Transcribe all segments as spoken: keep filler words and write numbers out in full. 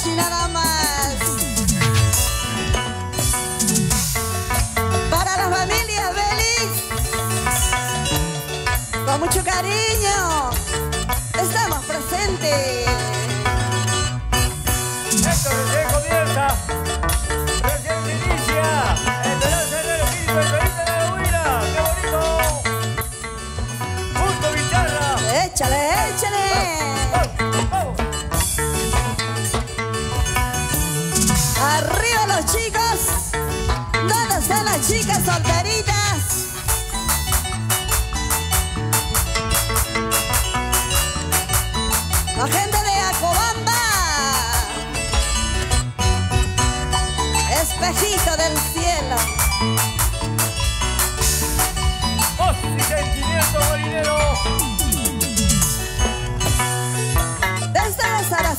y nada más. Para la familia Félix, con mucho cariño, estamos presentes. Esto recién comienza, recién se inicia. Esperanza en el espíritu, el feliz de la huila. ¡Qué bonito! Junto Bicharra. Échale, échale. Vamos, vamos. Arriba los chicos. ¿Dónde están las chicas solteritas? La gente de Acobamba. Espejito del cielo. Voz y sentimiento marinero. Desde las alas.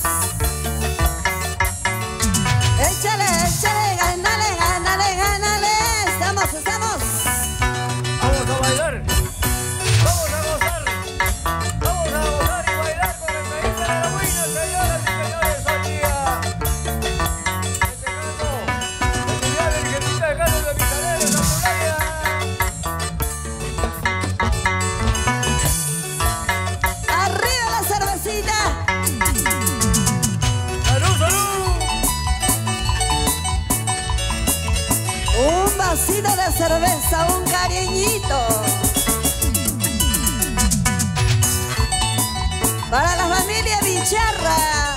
Échale, échale, gánale, gánale, gánale. Estamos, estamos. Vamos a bailar. Vamos a gozar. Vamos a gozar y bailar con el feliz de la huila, señoras y señores. Hoy día. Festejando el día de Virgencita de Carlos de Micaela en la muralla. Arriba la cervecita. ¡Salud, salud! Un vasito de cerveza, un cariñito. Para la familia Bicharra.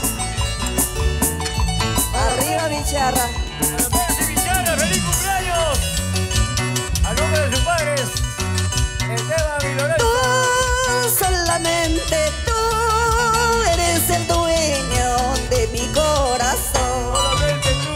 Arriba Bicharra. Para Pérez y Bicharra, ¡feliz cumpleaños! A nombre de sus padres, Esteban y Lorenzo. Tú, solamente tú, eres el dueño de mi corazón. Solamente tú.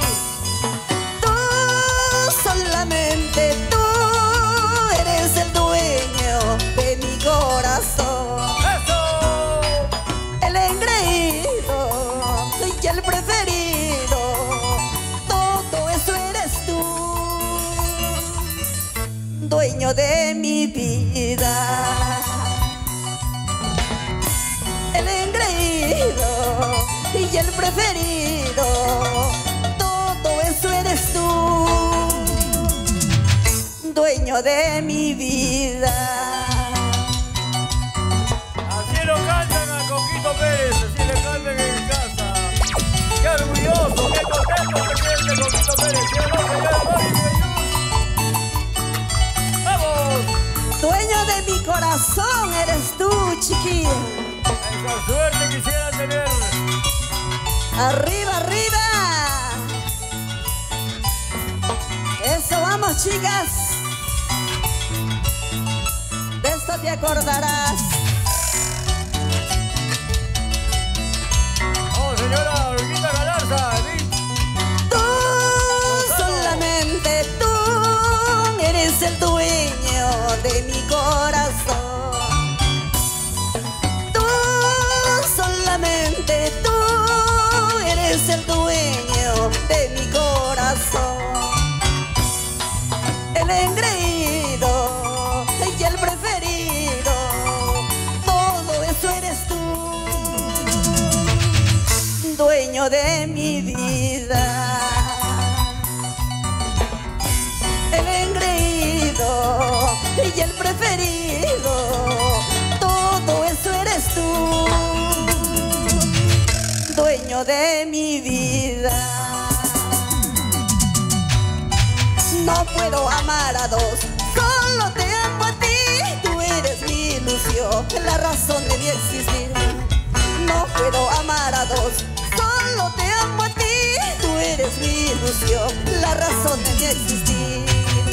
Tú, solamente tú, eres el dueño de mi corazón. ¡Eso! El engreído y el preferido, todo eso eres tú, dueño de mi vida. El engreído y el preferido, todo eso eres tú, dueño de mi vida. Así lo cantan a Coquito Pérez, así le cantan en casa. ¡Qué orgulloso, qué contento se siente Coquito Pérez! ¡Qué honor, señora Mari Jesús! ¡Vamos! Dueño de mi corazón eres tú, chiquillo. Esa suerte quisiera tener. Arriba, arriba. Eso, vamos, chicas. De esto te acordarás. ¡Oh, señora Urquita Galarza! Tú, solamente tú, eres el dueño de mi corazón. Tú, solamente tú, eres el dueño de mi corazón. El engreído y el preferido, todo eso eres tú, dueño de mi vida. El engreído y el preferido, todo eso eres tú, dueño de mi vida. No puedo amar a dos, solo te amo a ti. Tú eres mi ilusión, la razón de mi existir. No puedo amar a dos, solo te amo a ti. Tú eres mi ilusión, la razón de mi existir.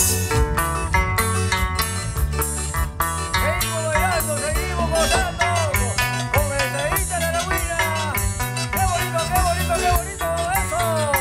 Seguimos bailando, seguimos gozando con el feliz de la huila. ¡Qué bonito, qué bonito, qué bonito! ¡Eso!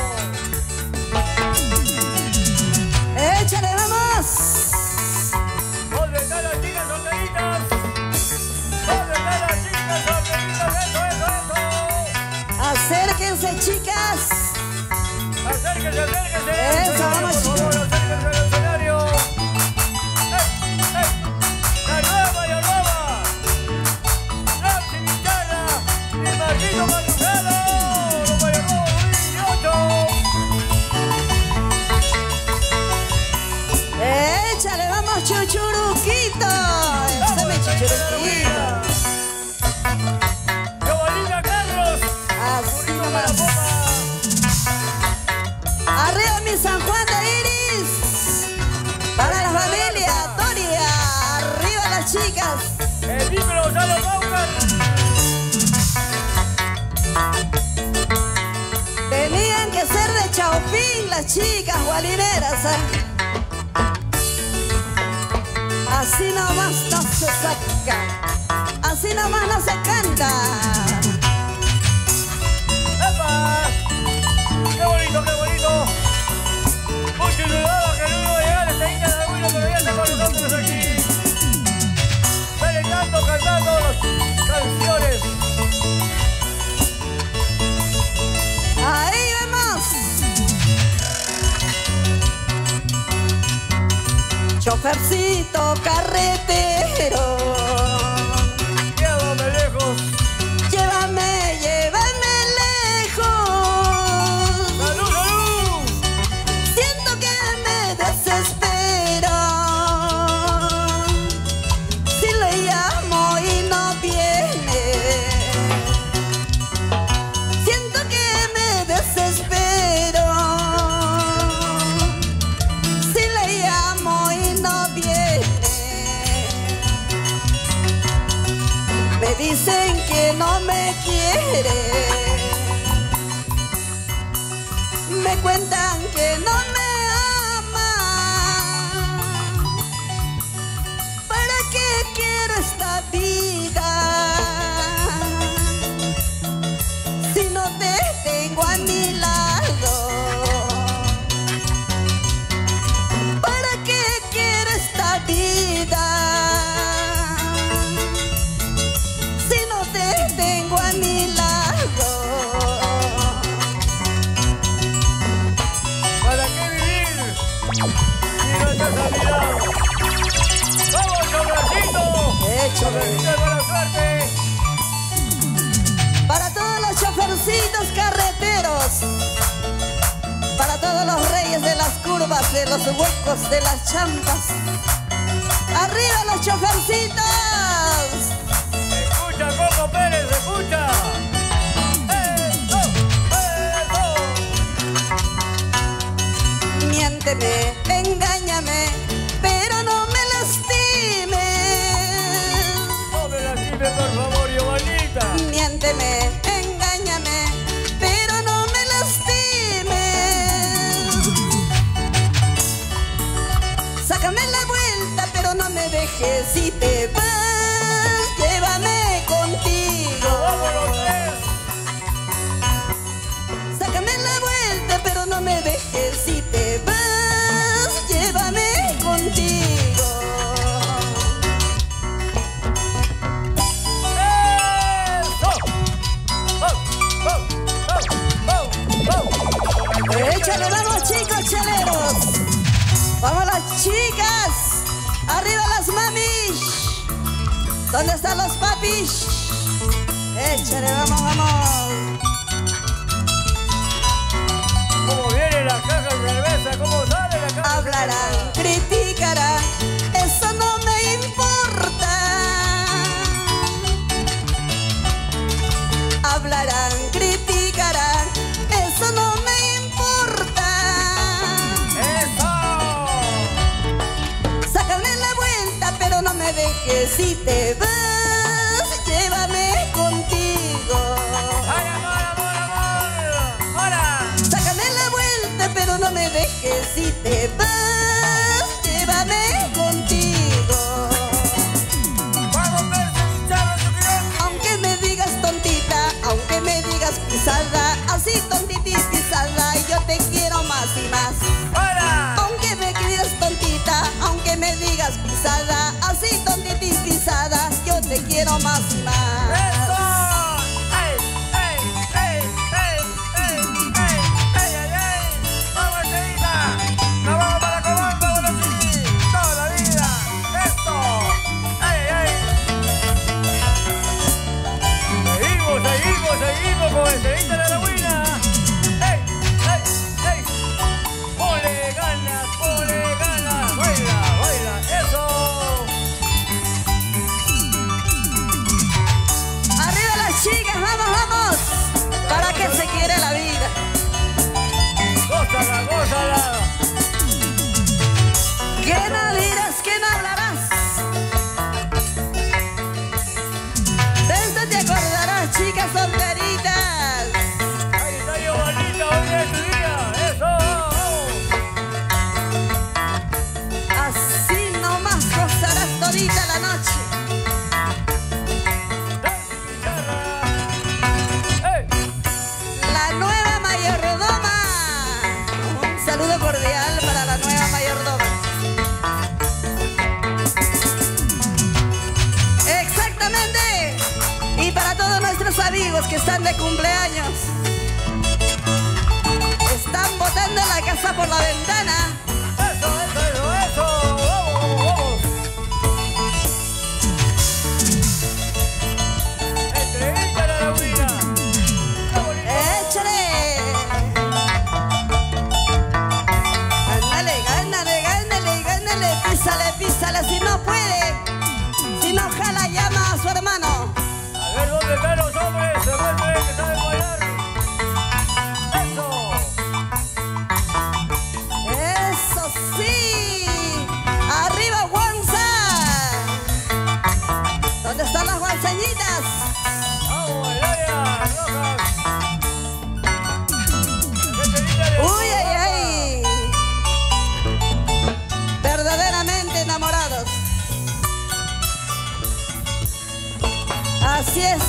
Échale, vamos. ¿Dónde están las chicas solteritas? ¿Dónde están las chicas solteritas? ¡Eso, eso, eso! Acérquense, chicas. Acérquense, acérquense. Eso, vamos, por favor, chicos. acérquense al escenario. ¡Ey, ey! La nueva y nueva. Nancy Bicharra y Marquito Manzano. Los Mayordomos, gozar. Tenían que ser de Chaupín las chicas gualineras, ¿eh? Así nomás no se saca, así nomás no se canta. ¡Epa! ¡Qué bonito, qué bonito! Mucho dudaba que no iba a llegar esta India de la Buena, pero ya está con nosotros aquí. Cantando, cantando las canciones. Ahí vamos. Chofercito carretero, Llévame lejos. llévame, llévame lejos. ¡Salud, salud! Siento que me desespero si le llamo y no viene. Siento que me desespero si le llamo y no viene. Me dicen que no me quiere, me cuentan que no me ama. ¿Para qué quiero esta vida si no te tengo a mi lado? ¿Para qué quiero esta vida si no te tengo a mi lado? ¿Para qué vivir si no estás a mi lado? ¡Vamos, chofercito! Échale. ¡Chofercito de buena suerte! Para todos los chofercitos carreteros, para todos los reyes de las curvas, de los huecos, de las champas. ¡Arriba los chofercitos! ¡Escucha, Coco Pérez, escucha! ¡Eso! ¡Eso! Miénteme, engáñame, pero no me lastimes. No me lastime, por favor, Giovanita. Miénteme, engáñame, pero no me lastimes. Sácame la vuelta, pero no me dejes. Si te vas, llévame contigo. ¡Vamos los tres! Sácame la vuelta, pero no me dejes. Si te vas, llévame contigo. ¡Eso! ¡Oh, oh, oh, oh, oh! Échale, vamos chicos chaleros. Vamos las chicas. Arriba las mamis. ¿Dónde están los papis? Échale, vamos, vamos. ¿Cómo viene la caja de cerveza? ¿Cómo sale la caja de Hablarán, cerveza? criticarán, eso no me importa. Hablarán, criticarán, eso no me importa. ¡Eso! Sácame la vuelta, pero no me dejes. Si te vas, llévame contigo. ¡Ay, amor, amor, amor! ¡Ahora! Sácame la vuelta, pero no me dejes. Si te vas, llévame contigo. ¡Vamos, Percy, Charro, Chuquirón! Aunque me digas tontita, aunque me digas pisada, así tontitis pisada, yo te quiero más y más. ¡Ahora! Aunque me digas tontita, aunque me digas pisada, así tontitis pisada, yo te quiero más y más. ¡Eso! ¡Ey, ey, ey, ey, ey, ey, ey, ey, ey! ¡Vamos, Cheita! ¡Nos vamos para Comando, bueno, sí! ¡Toda la vida! ¡Esto! ¡Ey, ey! Seguimos, seguimos, seguimos con el Cheita de la Buena. ¡Ey, ey, ey! ¡Pole ganas, pole ganas! ¡Baila, baila! ¡Eso! los que están de cumpleaños. Están botando la casa por la ventana. Eso, eso, eso, eso. Vamos, vamos, vamos. Estrellita la Laguna. ¡Échale! Gánale, gánale, gánale, gánale. Písale, písale. Si no puede, si no jala, llama a su hermano. A ver dónde están los hombres. Se muestren que saben bailar. Eso. ¡Eso sí! ¡Arriba, Guanza! ¿Dónde están las guanceñitas? Vamos, el área rojas. La gente linda de- ¡Uy, ay, ay! Verdaderamente enamorados. Así es.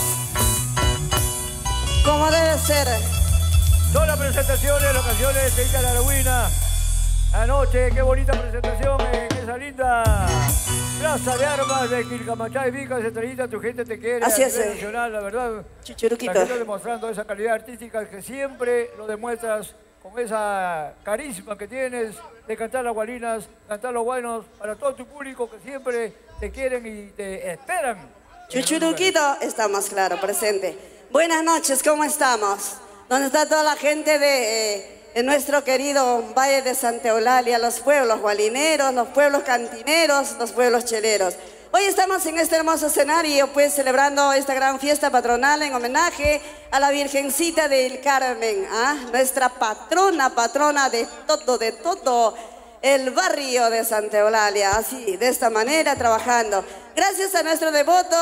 Como debe ser. Son las presentaciones, locaciones, Estrellita la Laguna. Anoche, qué bonita presentación en esa linda plaza de armas de Quilcamachay, Vicas, Estrellita, tu gente te quiere. Así a es, nivel eh. nacional, la verdad. Chuchuruquito. La gente demostrando esa calidad artística que siempre lo demuestras con esa carisma que tienes de cantar las gualinas, cantar los buenos para todo tu público que siempre te quieren y te esperan. Chuchuruquito, estamos claro, presente. Buenas noches, ¿cómo estamos? ¿Dónde está toda la gente de, eh, de nuestro querido Valle de Santa Eulalia? Los pueblos gualineros, los pueblos cantineros, los pueblos cheleros. Hoy estamos en este hermoso escenario, pues celebrando esta gran fiesta patronal en homenaje a la Virgencita del Carmen, ¿ah? Nuestra patrona, patrona de todo, de todo el barrio de Santa Eulalia. Así, de esta manera, trabajando. Gracias a nuestro devoto,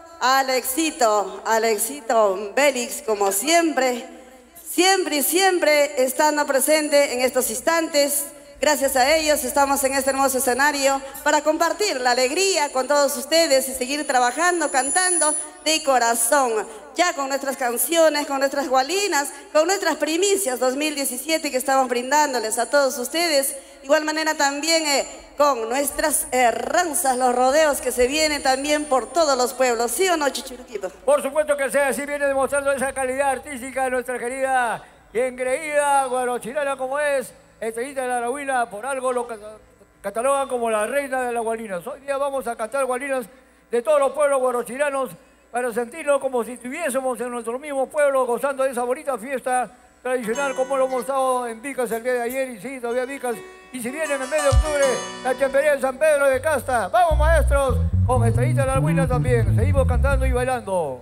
Alexito, Alexito Bélix, como siempre, siempre y siempre estando presente en estos instantes. Gracias a ellos estamos en este hermoso escenario para compartir la alegría con todos ustedes y seguir trabajando, cantando de corazón. Ya con nuestras canciones, con nuestras gualinas, con nuestras primicias dos mil diecisiete que estamos brindándoles a todos ustedes. Igual manera también eh, con nuestras herranzas, los rodeos que se vienen también por todos los pueblos. ¿Sí o no, Chuchuruquito? Por supuesto que sea así, viene demostrando esa calidad artística de nuestra querida y engreída guarochilana como es Estrellita de la Laguna. Por algo lo cata- catalogan como la reina de las gualinas. Hoy día vamos a cantar gualinas de todos los pueblos guarochilanos para sentirnos como si estuviésemos en nuestro mismo pueblo gozando de esa bonita fiesta tradicional como lo hemos estado en Vicas el día de ayer y sí, todavía Vicas. Y si vienen en el mes de octubre, la champería de San Pedro de Casta. ¡Vamos, maestros! Con Estrellita de la Laguna también. Seguimos cantando y bailando.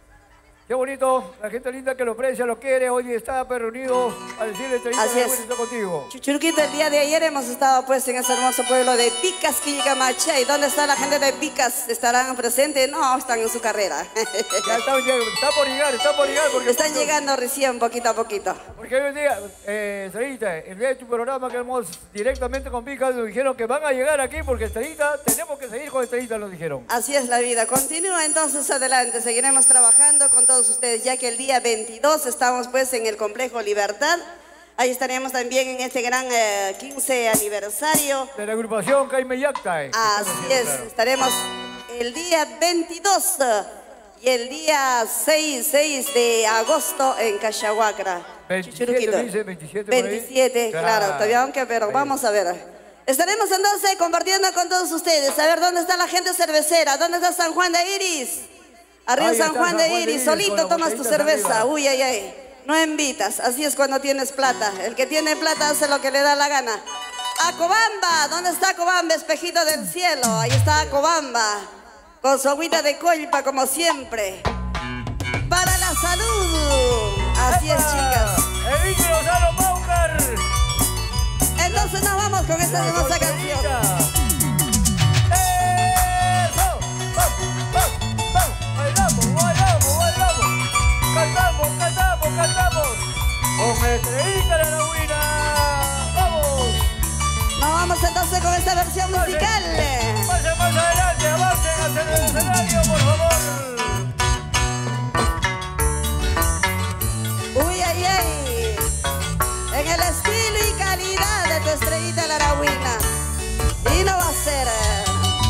Qué bonito, la gente linda que lo aprecia, lo quiere. Hoy está pues, reunido a decirle Estrellita Así de la es. Laguna está contigo. Chuchuruquito, el día de ayer hemos estado pues en ese hermoso pueblo de Vicas, Quilcamachay. ¿Dónde está la gente de Vicas? ¿Estarán presentes? No, están en su carrera. Ya está, ya está por llegar, está por llegar. Porque Están llegando recién, poquito a poquito. Porque hoy en día, eh, Estrellita, el día de tu programa que hemos directamente con Vicas, nos dijeron que van a llegar aquí porque Estrellita, tenemos que seguir con Estrellita, nos dijeron. Así es la vida. Continúa entonces adelante. Seguiremos trabajando con todos ustedes, ya que el día veintidós estamos pues en el Complejo Libertad. Ahí estaremos también en este gran eh, quince aniversario. De la agrupación Caime Yacta. eh, que están Así haciendo, es, claro. estaremos el día veintidós y el día seis, seis de agosto en Cachahuacra. veintisiete, Chuchuruquito. dice, veintisiete por ahí. veintisiete, claro, Claro. todavía aunque, pero Sí. vamos a ver. Estaremos entonces compartiendo con todos ustedes. A ver, ¿dónde está la gente cervecera? ¿Dónde está San Juan de Iris? Arriba Ahí San está Juan San de Juan de Iris, Iris, con solito las tomas tu botellitas cerveza. arriba. Uy, ay, ay. No invitas, así es cuando tienes plata. El que tiene plata hace lo que le da la gana. Acobamba, ¿dónde está Acobamba, espejito del cielo? Ahí está Acobamba, con su agüita de colpa como siempre. Para la salud. Así es, chicas. El Inge Gonzalo Paucar. Entonces nos vamos con esta hermosa canción. ¡Eso! ¡Vamos, vamos, vamos! ¡Bailamos, bailamos, bailamos! ¡Cantamos, cantamos, cantamos! ¡Con Estrellita de la Laguna! ¡Vamos! Nos vamos entonces con esta versión musical. ¡Pasen más adelante! ¡Avancen hacia el escenario, por favor! Uy, ay, ay. En el estilo y calidad de tu Estrellita de la Laguna. Y no va a ser.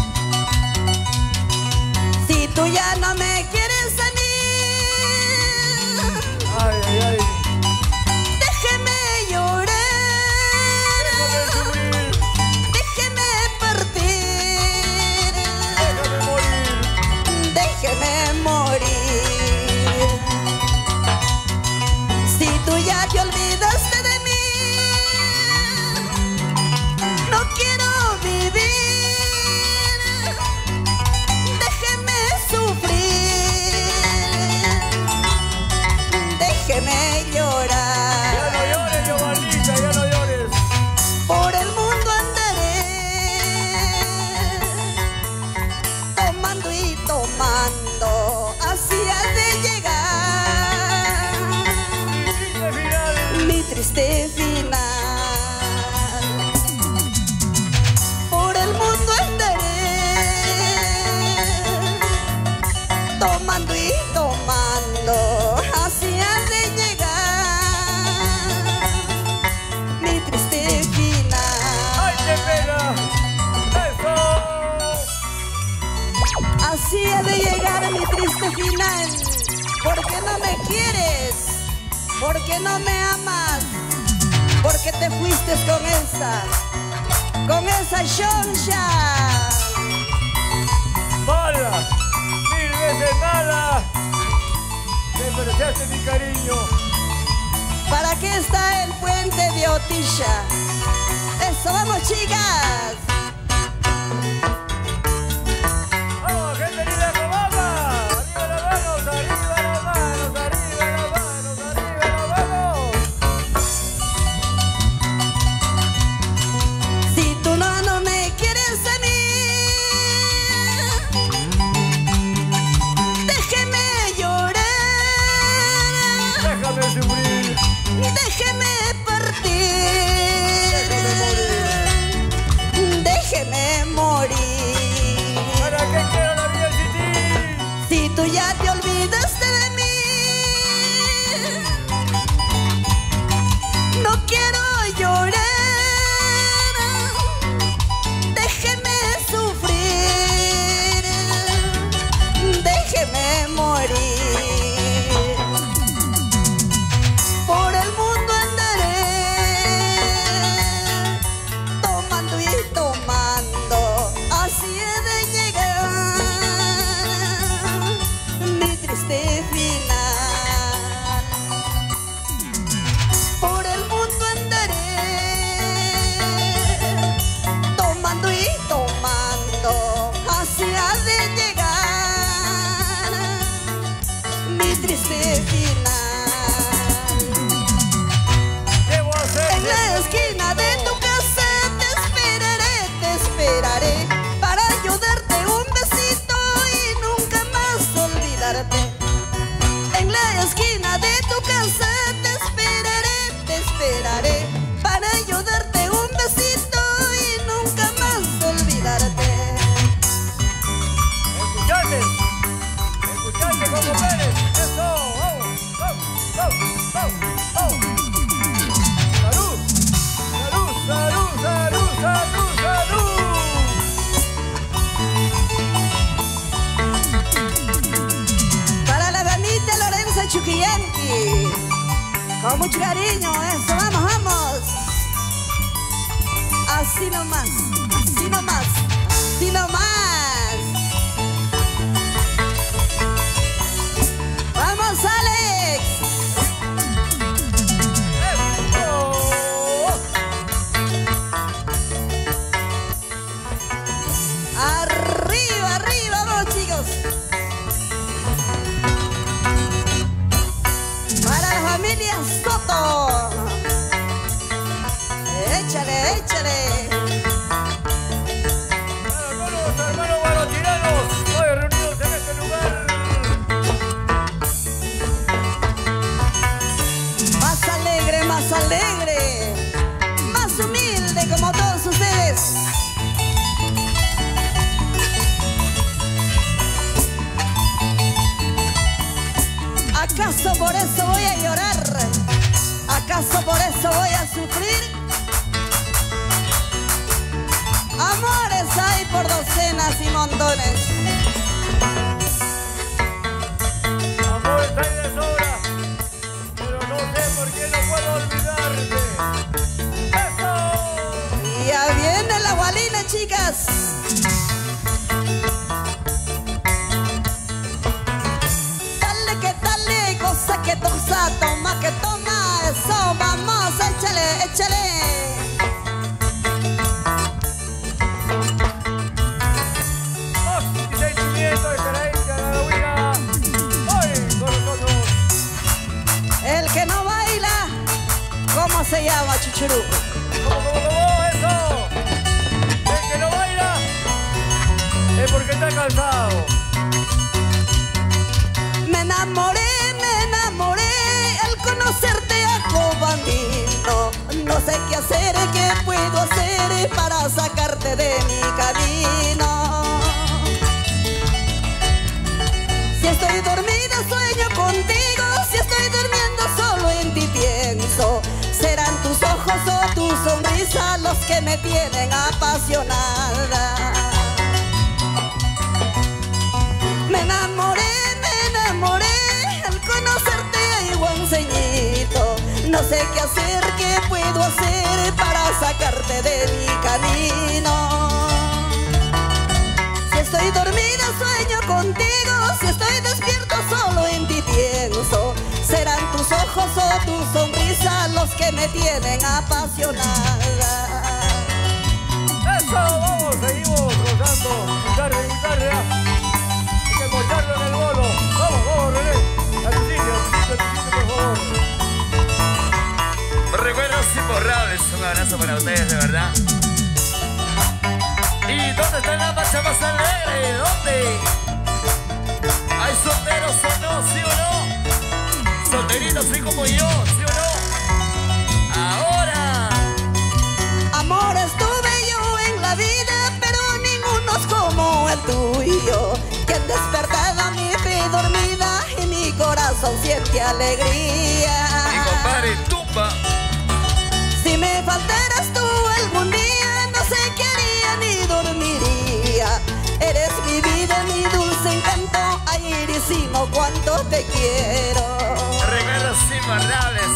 Si tú ya no me quieres a mí, ¿Por qué no me quieres? ¿Por qué no me amas? ¿Por qué te fuiste con esa? Con esa Xonxa. Mala, mil veces mala. Despreciaste mi cariño. ¿Para qué está el puente de Otilla? Eso, vamos chicas. Vamos, gente linda de Cobamba. Arriba las manos, arriba las manos, arriba las manos, arriba las manos. Si tú no, no me quieres a mí, déjeme llorar, Déjame sufrir, déjeme partir, déjame morir. déjeme morir. ¿Para qué quiero la vida sin ti? Si tú ya te olvidaste de mí, no quiero llorar, déjeme sufrir, déjeme morir. Por el mundo andaré, tomando y tomando, así he de llegar mi triste final. Por el mundo andaré, tomando y tomando, así ha de llegar mi triste final. Debo hacer En la esquina de tu casa te esperaré, te esperaré para yo darte un besito y nunca más olvidarte. En la esquina de tu casa te esperaré, te esperaré para yo darte un besito y nunca más olvidarte. ¿Escuchaste? ¿Escuchaste cómo Pérez? ¡Eso! ¡Vamos! ¡Vamos! ¡Vamos! ¡Vamos! ¡Vamos! ¡Salud! ¡Salud! ¡Salud! ¡Salud! ¡Salud! ¡Salud! Para la damita Lorenza Chuquillanqui, con mucho cariño, eso, vamos, vamos. Así nomás, así nomás, así nomás. Vamos, Alex. ¡Eso! Arriba, arriba, vamos chicos. Para la familia Soto. Échale, échale. Para todos los hermanos guarotiranos hoy reunidos en este lugar. Más alegre, más alegre, más humilde como todos ustedes. ¿Acaso por eso voy a llorar? ¿Acaso por eso voy a sufrir? Amores hay por docenas y montones. Amores hay de sobra, pero no sé por qué no puedo olvidarte. ¡Eso! Ya viene la gualina, chicas. Dale que dale, cosa que tosa, toma que toma. Eso, vamos, échale, échale. Voz y sentimiento estará hecha la huida hoy con nosotros. El que no baila, ¿cómo se llama, Chuchuruco? ¿Cómo, cómo, cómo? ¡Eso! El que no baila es porque está cansado. Me enamoré, me enamoré al conocerte a Cobandino. No sé qué hacer, qué puedo hacer para sacarte de mi camino. Si estoy dormida sueño contigo, si estoy durmiendo solo en ti pienso. Serán tus ojos o tu sonrisa los que me tienen apasionada. Me enamoré, me enamoré al conocerte, guanceñito. No sé qué hacer, qué puedo hacer para sacarte de mi camino. Si estoy dormida sueño contigo, si estoy despierto solo en ti pienso. Serán tus ojos o tu sonrisa los que me tienen apasionada. Eso, vamos, seguimos gozando. Guitarra, guitarra. Hay que mocharlo en el bolo. Vamos, vamos, René. A tu sitio, a tu sitio, a tu sitio, por favor. Recuerdos imborrables, un abrazo para ustedes, de verdad. ¿Y dónde está la marcha más alegre? ¿Dónde? ¿Hay solteros o no? ¿Sí o no? Solteritos así como yo, ¿sí o no? Ahora. Amores tuve yo en la vida, pero ninguno es como el tuyo, que han despertado mi fe dormida y mi corazón siente alegría. Mi compadre Tumba. Si me faltaras tú algún día, no sé qué haría ni dormiría. Eres mi vida, mi dulce encanto, ay Irisino, cuánto te quiero. Recuerdos imborrables.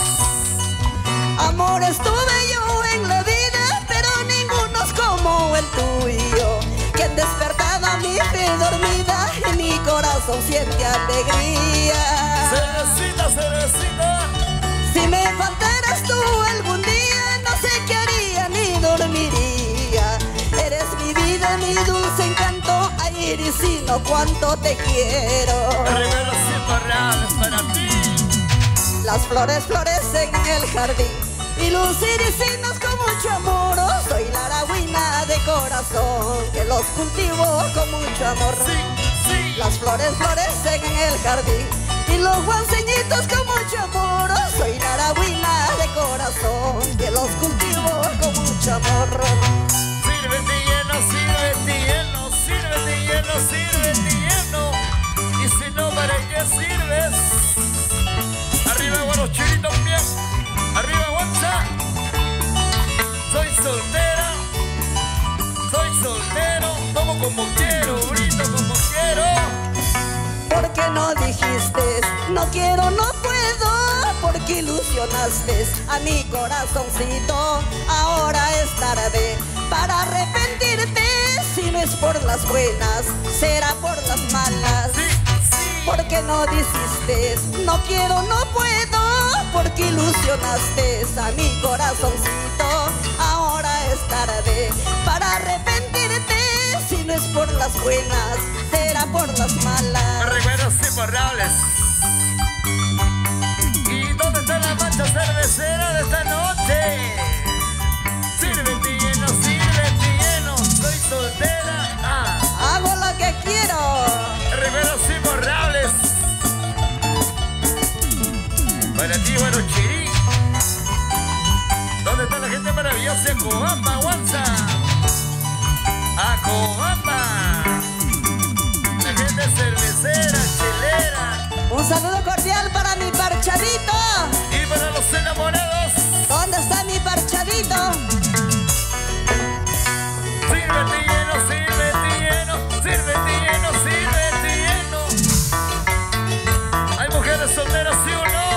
Amores tuve yo en la vida, pero ninguno es como el tuyo, que han despertado mi fe dormida y mi corazón siente alegría. Cervecita, cervecita. Si me faltaras tú algún día, no sé qué haría ni dormiría. Eres mi vida, mi dulce encanto, ay Irisino, cuánto te quiero. Recuerdos imborrables para ti. Las flores florecen en el jardín y los irisinos con mucho amor. Soy la aragüina de corazón que los cultivo con mucho amor. Sí, sí. Las flores florecen en el jardín y los guanceñitos con mucho amor. Soy la aragüina de corazón que los cultivo con mucho amor. Sírvete lleno, sírvete lleno, sírvete lleno, sírvete lleno. Y si no, ¿para qué sirves? Arriba, buenos chilitos bien. Arriba, guancha. Soy soltera, soy soltero. Tomo como quiero, grito como quiero. ¿Por qué no dijiste no quiero, no puedo? Porque ilusionaste a mi corazoncito. Ahora es tarde para arrepentirte. Si no es por las buenas, será por las malas. Sí, sí. ¿Por qué no dijiste no quiero, no puedo? Porque ilusionaste a mi corazoncito. Ahora es tarde para arrepentirte. Si no es por las buenas, será por las malas. Recuerdos imborrables. ¿Y dónde está la mancha cervecera de esta noche? Sírvete lleno, sírvete lleno. Soy soltera. Ah. Hago lo que quiero. Recuerdos imborrables. Para ti, bueno, Chirí. ¿Dónde está la gente maravillosa? Acobamba, Guanza. Acobamba. La gente cervecera, chelera. Un saludo cordial para mi parchadito. Y para los enamorados. ¿Dónde está mi parchadito? Sírvete lleno, sírvete lleno, sírvete lleno, sírvete lleno. Hay mujeres solteras, ¿sí o no?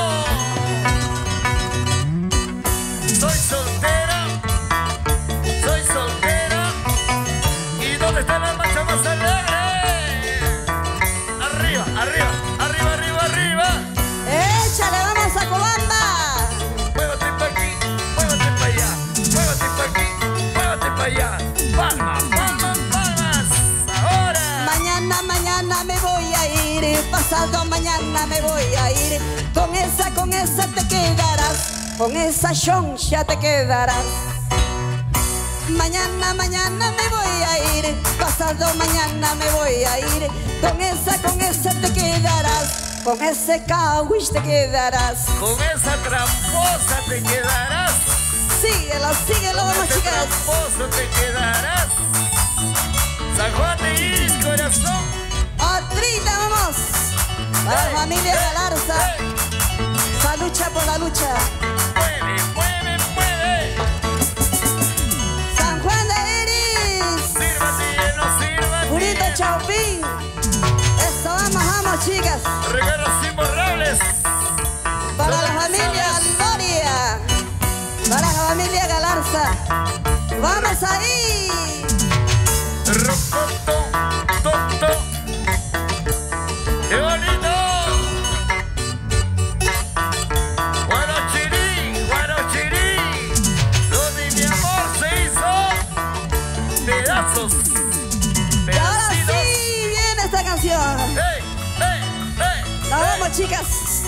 Soy soltera, soy soltera. ¿Y dónde está la marcha más alegre? Arriba, arriba, arriba, arriba, arriba. ¡Échale, vamos a Cobamba! Muévete pa' aquí, muévete pa' allá, muévete pa' aquí, muévete pa' allá. Palmas, palmas, palmas. Ahora. Mañana, mañana me voy a ir. Pasado mañana me voy a ir. Con esa, con esa te quedarás. Con esa choncha te quedarás. Mañana, mañana me voy a ir. Pasado mañana me voy a ir. Con esa, con esa te quedarás. Con ese cawish te quedarás. Con esa tramposa te quedarás. Síguelo, síguelo, Con vamos ese chicas. tramposo te quedarás. San Juan de Iris, corazón. Otrita, vamos. Para la Hey, familia hey, Galarza. hey. Esa lucha por la lucha. Mueve, mueve, mueve. San Juan de Iris. Sírvate lleno, sírvate Purito lleno. Chaupín. Eso, vamos, vamos chicas. Regalos imborrables. digas.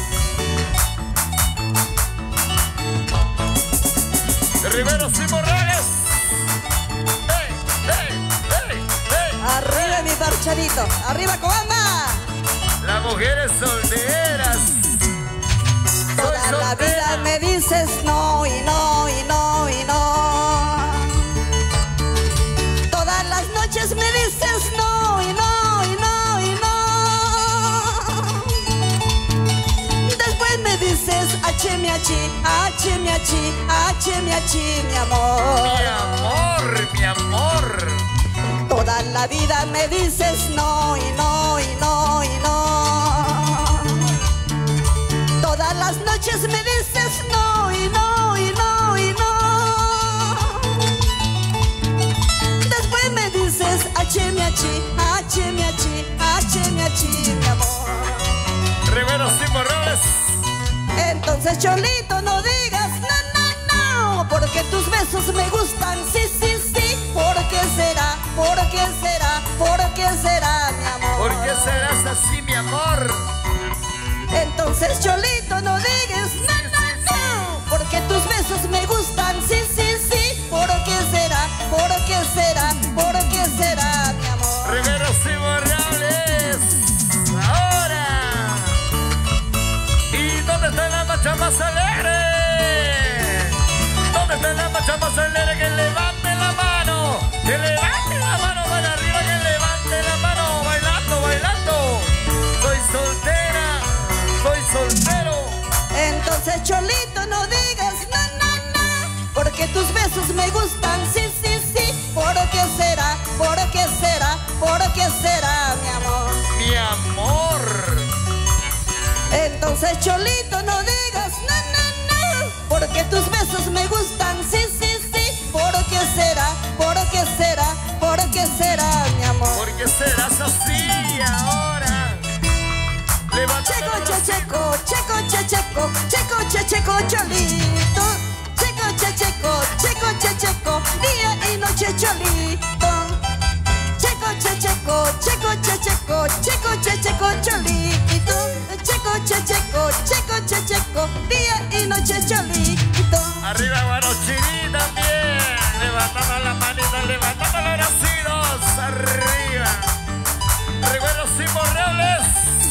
De Riveros y Morales. ¡Ey, ey, ey, ey! Arriba mi parchadito. Arriba Cobamba. Las mujeres solteras. Toda Soy la vida soltera. me dices no y no y no y no. Todas las noches me dices no y no y no y no. Después me dices H mi achi, H mi achi, H mi achi, mi amor. Mi amor, mi amor. Toda la vida me dices no y no y no y no. Todas las noches me dices no y no y no y no. Después me dices H mi achi, H mi achi, H mi achi, mi amor. Riveros y Morales. Entonces Cholito no digas no, no, no, porque tus besos me gustan, sí, sí, sí. ¿Por qué será? ¿Por qué será? ¿Por qué será, mi amor? ¿Por qué serás así, mi amor? Entonces Cholito no digas no, no, no, porque tus besos me gustan, sí, sí, sí. ¿Por qué será? ¿Por qué será? ¿Por qué será, mi amor? Riveros y Morales. Ahora. ¿Y dónde está la macha más alegre? ¿Dónde está la macha más alegre? Que levante la mano. Que levante la mano para arriba. Que levante la mano. Bailando, bailando. Soy soltera. Soy soltero. Entonces Cholito no digas no, no, no, porque tus besos me gustan, sí, sí, sí. ¿Por qué será? ¿Por qué será? ¿Por qué será, mi amor? Mi amor. Entonces Cholito no digas no, no, no, porque tus besos me gustan, sí, sí, sí. ¿Por qué será? ¿Por qué será? ¿Por qué será, mi amor? ¿Por qué serás así ahora? Levanta Checo, la che, checo, checo, che, checo, checo, che, checo, Cholito. Checo, che, checo, checo, che, checo, día y noche Cholito. Checo, che, checo, checo, che, checo, checo, che, checo, Cholito. Checo, che, checo, checo, che, checo, día y noche Cholito. Arriba Guarochirí también. Levantando las manitas, levantando los bracitos. Arriba. Riveros y Morales.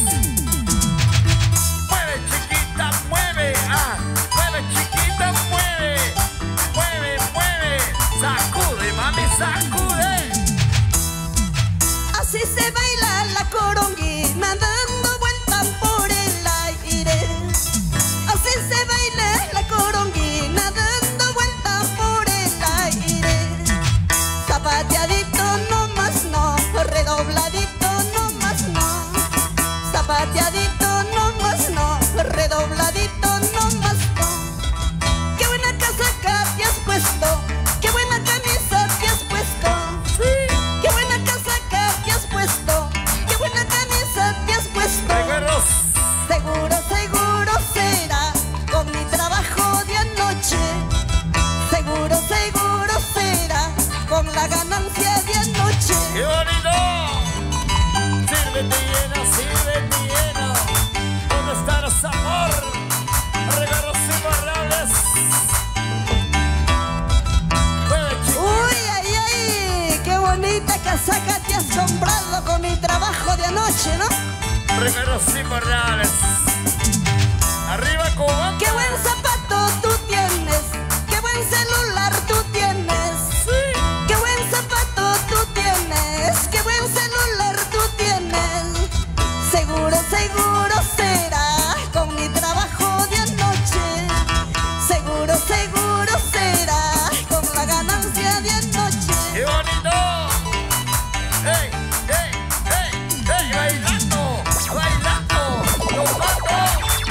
Mueve, chiquita, mueve. Ah, mueve, chiquita, mueve. Mueve, mueve. Sacude, mami, sacude. Así se baila la coronguina dando vueltas por el aire. Así se baila la coronguina dando vueltas por el aire. Zapateadito no más no, redobladito no más no. Zapateadito no más no, redobladito no más no. Qué buena casaca te has puesto, qué buena camisa te has puesto. Qué buena casaca te has puesto, qué buena camisa te has puesto. Riveros. Seguro, seguro será con mi trabajo de anoche. Seguro, seguro será con la ganancia de anoche. ¡Qué bonito! Sírvete lleno, sírvete lleno. ¿Dónde estarás, amor? Riveros y Morales. Mueve, chiquita. Uy, ay, ay, qué bonita casaca te has comprado con mi trabajo de anoche, ¿no? Riveros y Morales. Arriba Cobamba. Qué buen zapato tú tienes, qué buen celular tú tienes. Qué buen zapato tú tienes, qué buen celular tú tienes. Seguro, seguro será con mi trabajo de anoche. Seguro, seguro será con la ganancia de anoche. ¡Qué bonito! ¡Ey, ey, ey, ey! ¡Bailando! ¡Bailando! ¡Tomando!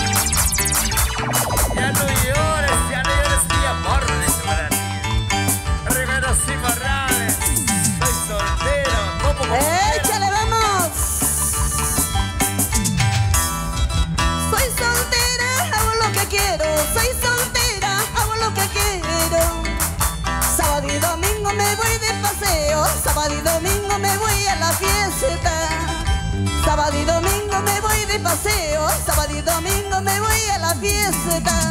Ya no llores, ya no llores, mi amor, dice para ti. Riveros y Morales. Soy soltero. ¿Cómo, cómo ¡Échale, vamos! Soy soltera, hago lo que quiero. Soy soltera, hago lo que quiero. Sábado y domingo me voy de paseo. Sábado y domingo me voy a la fiesta. Sábado y domingo me voy de mi paseo, sábado y domingo me voy a la fiesta.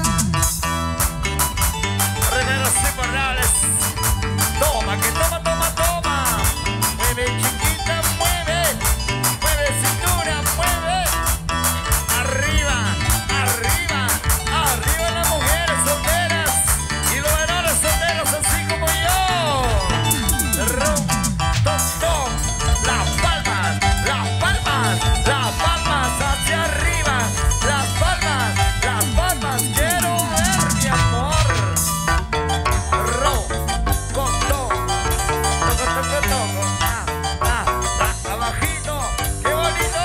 Remeros imborrables. Toma, que toma, toma, toma. Mueve, chiquita, mueve. Mueve, cintura, mueve. Arriba, arriba, arriba las mujeres solteras y los varones solteros así como yo. Rum, tom, tom. Las palmas, las palmas, las palmas hacia arriba. Las palmas, las palmas. Quiero ver, mi amor. Rum, con, tom. Toco, toco, toco. Ah, ah, ah, abajito. ¡Qué bonito!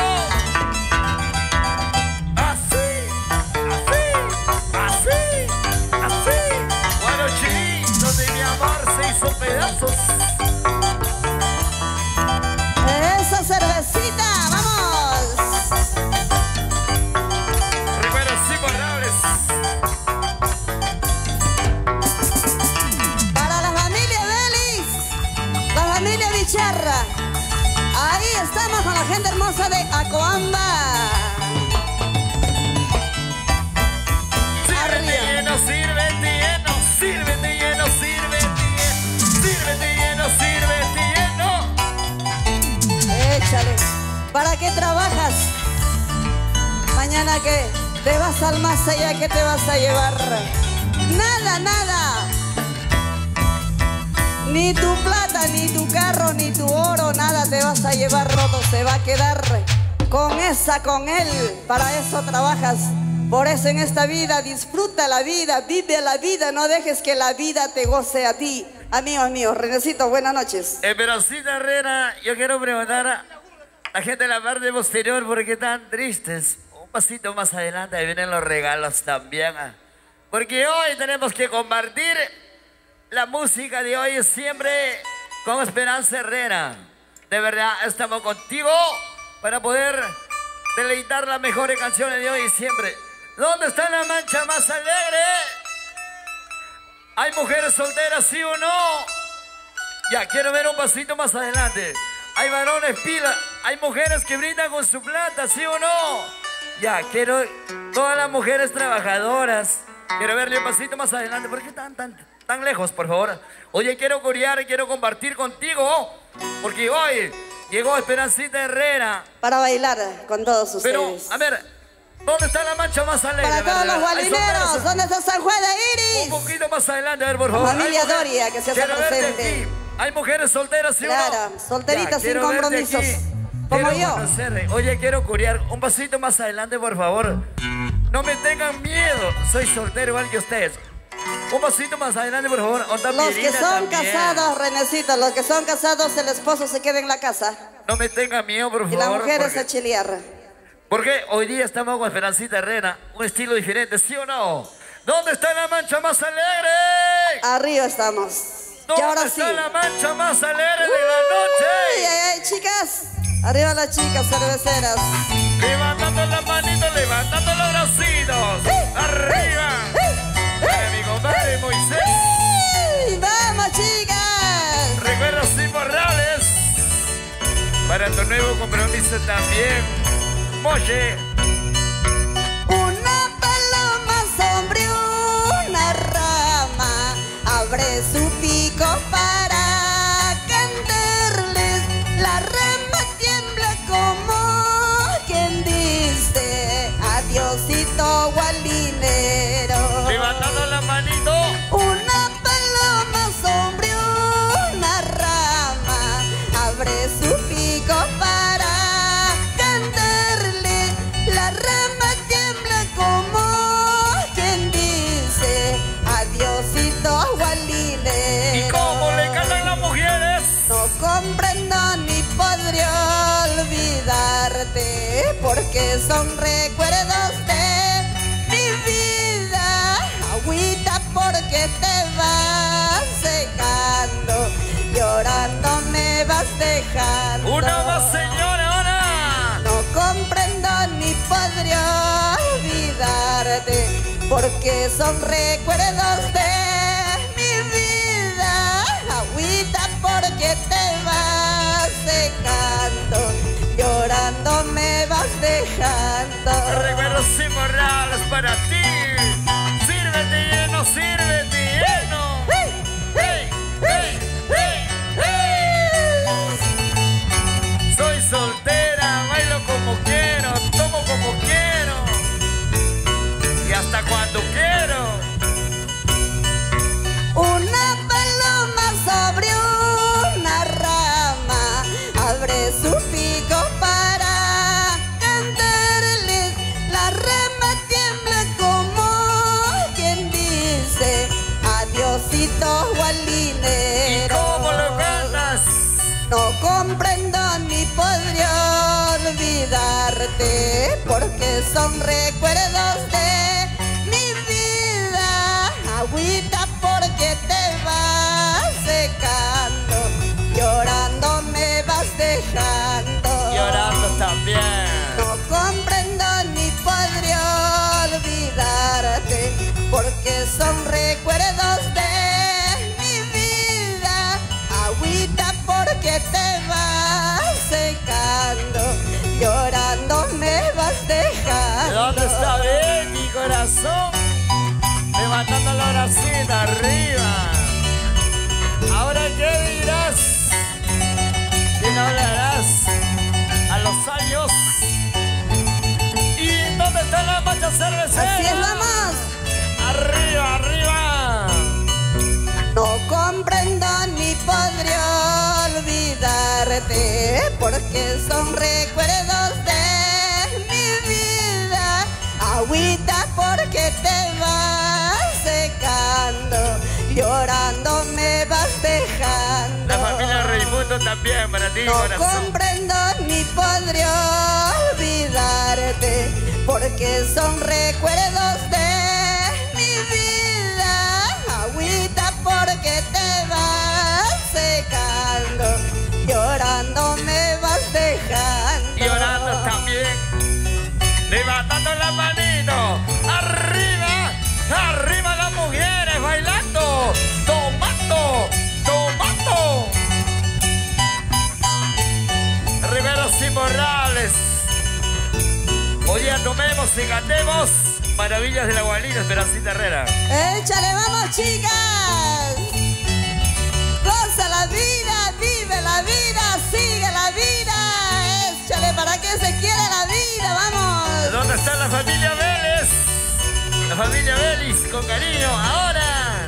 Así, así, así, así. Bueno, chinitos de mi amor se hizo pedazos. Esa cervecita, vamos. Recuerdos imborrables. Para la familia Delis, la familia Bicharra. Ahí estamos con la gente hermosa de Acoamba. Sírvete lleno, sírvete lleno, sírvete lleno, sírvete lleno, sírvete lleno, sírvete lleno. Échale. ¿Para qué trabajas? Mañana que te vas al más allá, ¿qué te vas a llevar? Nada, nada. Ni tu plata, ni tu carro, ni tu oro, nada te vas a llevar, todo se va a quedar con esa, con él. Para eso trabajas. Por eso en esta vida disfruta la vida, vive la vida, no dejes que la vida te goce a ti. Amigos míos, Renecito, buenas noches. Esperancita Herrera, yo quiero preguntar a la gente de la parte posterior por qué están tristes. Un pasito más adelante, ahí vienen los regalos también. ah. Porque hoy tenemos que compartir la música de hoy siempre con Esperanza Herrera. De verdad, estamos contigo para poder deleitar las mejores canciones de hoy siempre. ¿Dónde está la mancha más alegre? ¿Hay mujeres solteras, sí o no? Ya, quiero ver un pasito más adelante. Hay varones pila, hay mujeres que brindan con su plata, ¿sí o no? Ya, quiero todas las mujeres trabajadoras. Quiero verle un pasito más adelante. ¿Por qué tan, tan, tan lejos, por favor? Oye, quiero corear y quiero compartir contigo. Porque hoy llegó Esperancita Herrera. Para bailar con todos ustedes. Pero, a ver, ¿dónde está la mancha más alegre? Para todos verdad? los Hay gualineros, solteros. ¿dónde está San Juan de Iris? Un poquito más adelante, a ver, por favor. Familia Hay mujeres- Doria, que se hace Quiero verte presente. aquí. Hay mujeres solteras, ¿sí o no? Claro, solteritas, Ya, sin quiero verte compromisos, aquí. como Quiero yo. conocer. Oye, quiero curiar. Un pasito más adelante, por favor. No me tengan miedo. Soy soltero igual que ustedes. Un pasito más adelante, por favor. Onda Los que Pirina son también. casados, Renecito, los que son casados, el esposo se queda en la casa. No me tengan miedo, por favor. Y la mujer es porque, a chilear. porque hoy día estamos con Esperancita Herrera. Un estilo diferente, ¿sí o no? ¿Dónde está la mancha más alegre? Arriba estamos. Y ¿Dónde ahora sí. está la mancha más alegre de Uy, la noche? ay, ay, chicas. Arriba las chicas cerveceras. Levantando las manitos, levantando los bracitos. Arriba. Para mi compadre Moisés. ¡Ay! ¡Vamos, chicas! Recuerdos imborrables. Para tu nuevo compromiso también. Moche. Una paloma sobre una rama abre su pico para cantarles. La rama tiembla como quien dice adiosito gualinero. Levantando la manito. Una paloma sobre una rama abre su pico para cantarle. La rama tiembla como quien dice adiosito gualinero. ¿Y cómo le cantan las mujeres? No comprendo ni podría olvidarte, porque son recuerdos de mi vida. Agüita porque te vas secando, llorando me vas dejando. Una más, señora, ahora. No comprendo ni podría olvidarte, porque son recuerdos de mi vida. Agüita porque te vas secando, llorando me vas dejando. Recuerdos imborrables para ti. Sírvete lleno, sírvete lleno. Hey, hey, hey, hey. Soy soltera, bailo como quiero, tomo como quiero y hasta cuando quiero. Una paloma sobre una rama abre su pico para cantarles. La rama tiembla como quien dice adiosito gualinero. ¿Y cómo lo cantas? No comprendo ni podría olvidarte, porque son recuerdos de mi vida. Agüita porque te vas secando, llorando me vas dejando. Llorando también. No comprendo ni podría olvidarte, porque son recuerdos de mi vida. Agüita porque te vas secando, llorando me vas dejando. ¿Dónde está bien mi corazón? Levantando la bracita arriba. Ahora qué dirás, ¿quién hablarás a los años? ¿Y dónde está la mancha cervecera? Así es, vamos. Arriba, arriba. No comprendo ni podría olvidarte, porque son recuerdos de mi vida. Agüita porque te vas secando, llorando me vas dejando. La familia Raimundo también para ti, No corazón. comprendo ni podría olvidarte, porque son recuerdos de mi vida. Agüita porque te vas secando, llorando me vas dejando. Llorando también. Levantando la manito. Arriba, arriba las mujeres bailando. Tomando, tomando. Riveros imborrables. Hoy día tomemos y cantemos Maravillas de la Gualina, Esperancita Herrera. Échale, vamos, chicas. Goza la vida, vive la vida, sigue la vida. Échale, ¿para qué se quiere la vida? Vamos. ¿Dónde está la familia Vélez? La familia Vélez, con cariño, ahora.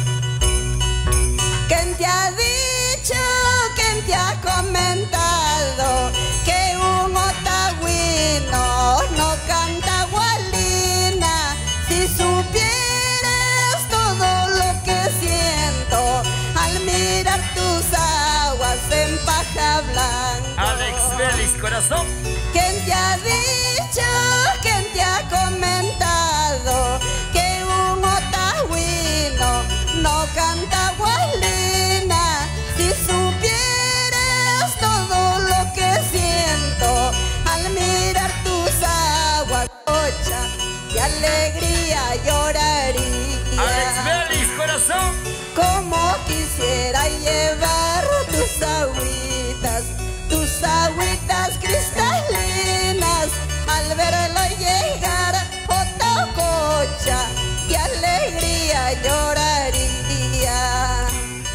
¿Quién te ha dicho, quién te ha comentado que un otagüino no canta gualina? Si supieras todo lo que siento al mirar tus aguas en paja blanca. Alex Vélez, corazón. ¿Quién te ha dicho, quién te ha comentado que un otagüino no canta gualina? Si supieras todo lo que siento al mirar tus aguas, cocha, de alegría lloraría. Alex Vélez, corazón. Como quisiera llevar tus agüitas, tus agüitas cristalinas, al verlo llegar, Otococha, de alegría lloraría.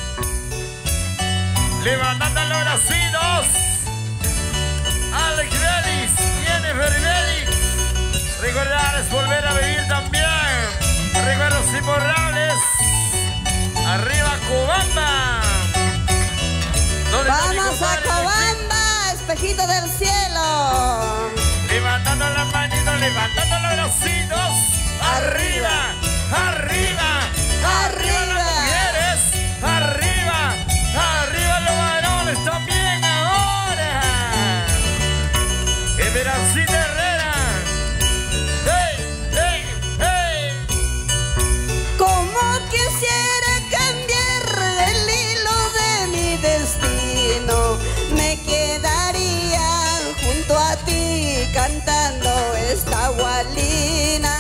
Levantando los bracitos. Alex Vélez, Jennifer Vélez. Recordar es volver a vivir también. Recuerdos imborrables. Arriba Cobamba. ¿Dónde está mi Vamos a compadre? Cobamba, espejito del cielo. Levantando las manitos, levantando los bracitos. Arriba, arriba, arriba las mujeres. Arriba, arriba los varones también ahora. Esperancita Herrera. Hey, hey, hey. Como quisiera cambiar el hilo de mi destino, me quedaría junto a ti cantando esta gualina.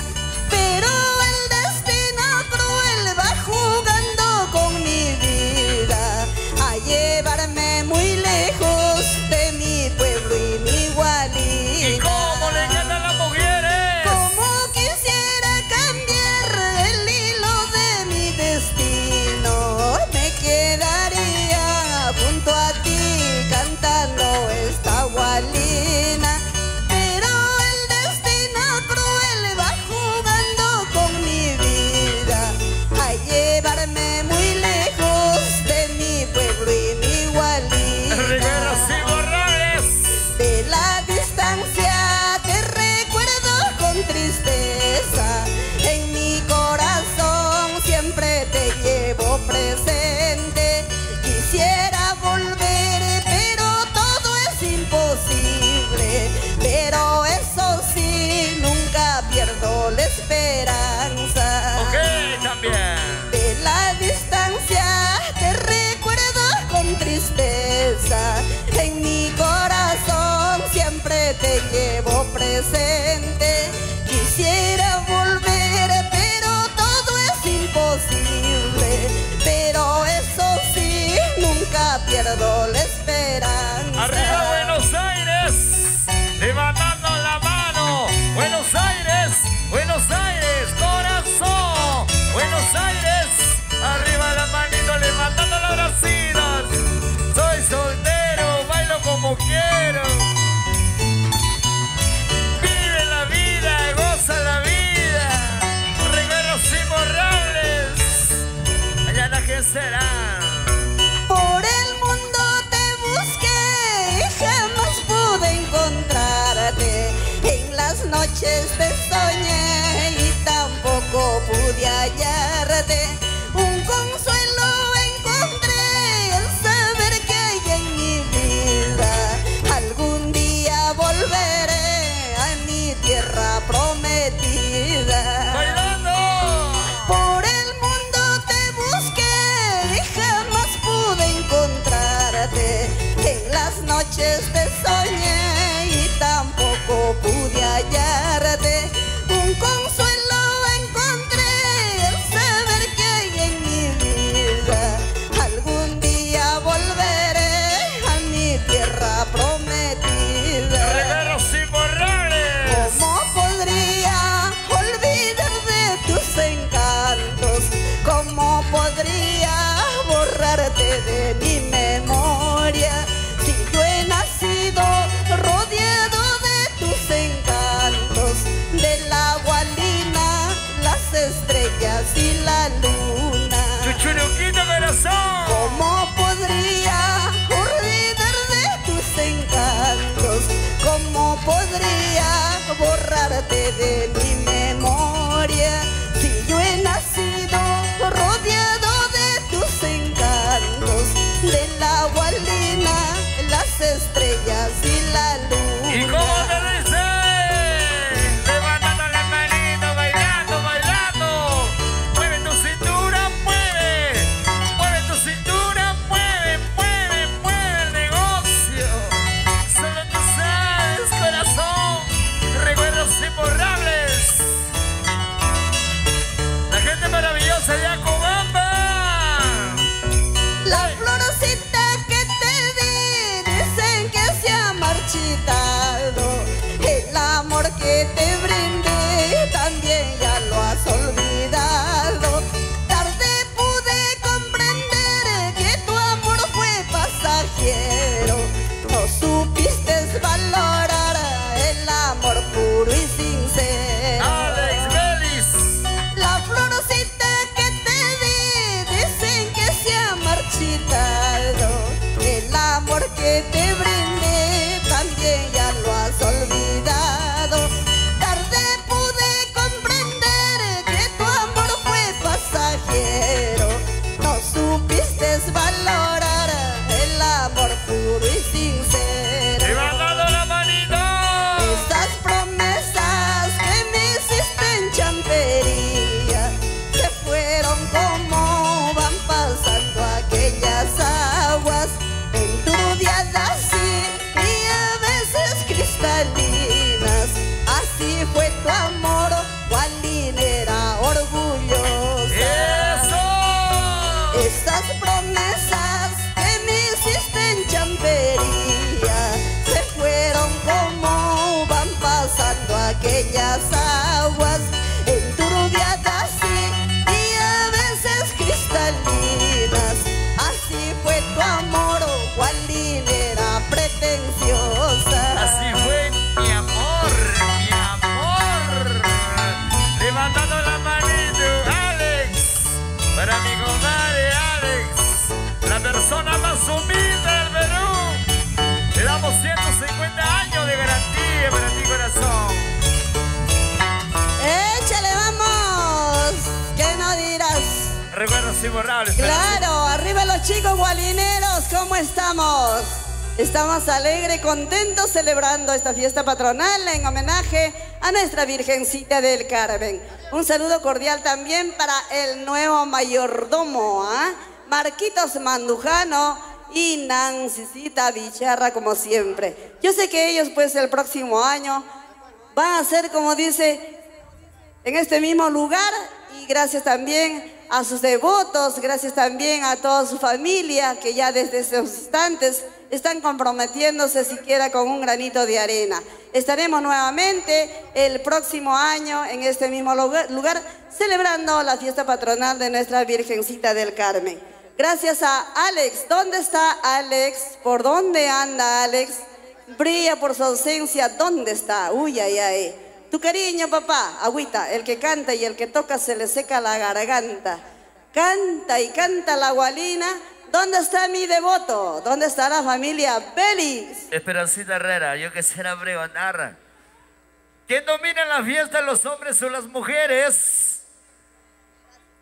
pude hallarte. Un consuelo encontré al saber que hay en mi vida. Algún día volveré a mi tierra prometida. ¡Bailando! Por el mundo te busqué y jamás pude encontrarte. En las noches te soñé y tampoco pude hallarte. Un consuelo encontré al saber que hay en mi vida. Algún día volveré a mi tierra prometida. ¡Regueros imborrables! ¿Cómo podría olvidar de tus encantos? ¿Cómo podría borrarte de mi memoria? Si yo he nacido rodeado de tus encantos, del agua lina, las estrellas y la luna. ¡Chuchuruquito corazón! ¿Cómo podría olvidar de tus encantos? ¿Cómo podría borrarte de mi memoria? Si yo he nacido rodeado de tus encantos, del agua lina, las estrellas y la luna. ¿Y cómo te dice? Levantando la manito, bailando, bailando. Mueve tu cintura, mueve. Mueve tu cintura, mueve, mueve, mueve el negocio. Solo tú sabes, corazón. Recuerdos imborrables. La gente maravillosa de Acobamba. La florcita que te di dicen que se ha marchitado. El amor que te brindé también ya lo has olvidado. Tarde pude comprender que tu amor fue pasajero. No supiste valorar el amor puro y sincero. Alex Vélez. La florcita que te di dicen que se ha marchitado. El amor que te brindé también ya lo has olvidado. Tarde pude comprender que tu amor fue pasajero. No supiste valorar el amor puro y sincero. Levantando la manito. Estas promesas que me hiciste en champería se fueron como van pasando aquellas aguas, enturbiadas y a veces cristalinas. Así fue tu amor, gualinera orgullosa. ¡Eso! Estas promesas que me hiciste en champería se fueron como van pasando aquellas aguas, enturbiadas y a veces cristalinas. Así fue tu amor, gualinera pretenciosa. Así fue mi amor, mi amor. Levantando la manito, Alex. Para mi comadre Alex, la persona más humilde del Perú. Le damos ciento cincuenta años de garantía para ti, corazón. Échale, vamos, ¿qué no dirás? Recuerdos imborrables. Claro, arriba los chicos gualineros, ¿cómo estamos? Estamos alegres, contentos, celebrando esta fiesta patronal en homenaje a nuestra Virgencita del Carmen. Un saludo cordial también para el nuevo mayordomo, ¿ah? Marquitos Mandujano y Nancicita Bicharra, como siempre. Yo sé que ellos, pues, el próximo año van a ser, como dice, en este mismo lugar, y gracias también a sus devotos, gracias también a toda su familia que ya desde esos instantes están comprometiéndose siquiera con un granito de arena. Estaremos nuevamente el próximo año en este mismo lugar celebrando la fiesta patronal de nuestra Virgencita del Carmen. Gracias a Alex. ¿Dónde está Alex? ¿Por dónde anda Alex? Brilla por su ausencia. ¿Dónde está? Uy, ay, ay. Tu cariño, papá, agüita, el que canta y el que toca se le seca la garganta. Canta y canta la gualina. ¿Dónde está mi devoto? ¿Dónde está la familia Vélez? Esperancita Herrera, yo quisiera preguntar, ¿quién domina la fiesta, los hombres o las mujeres?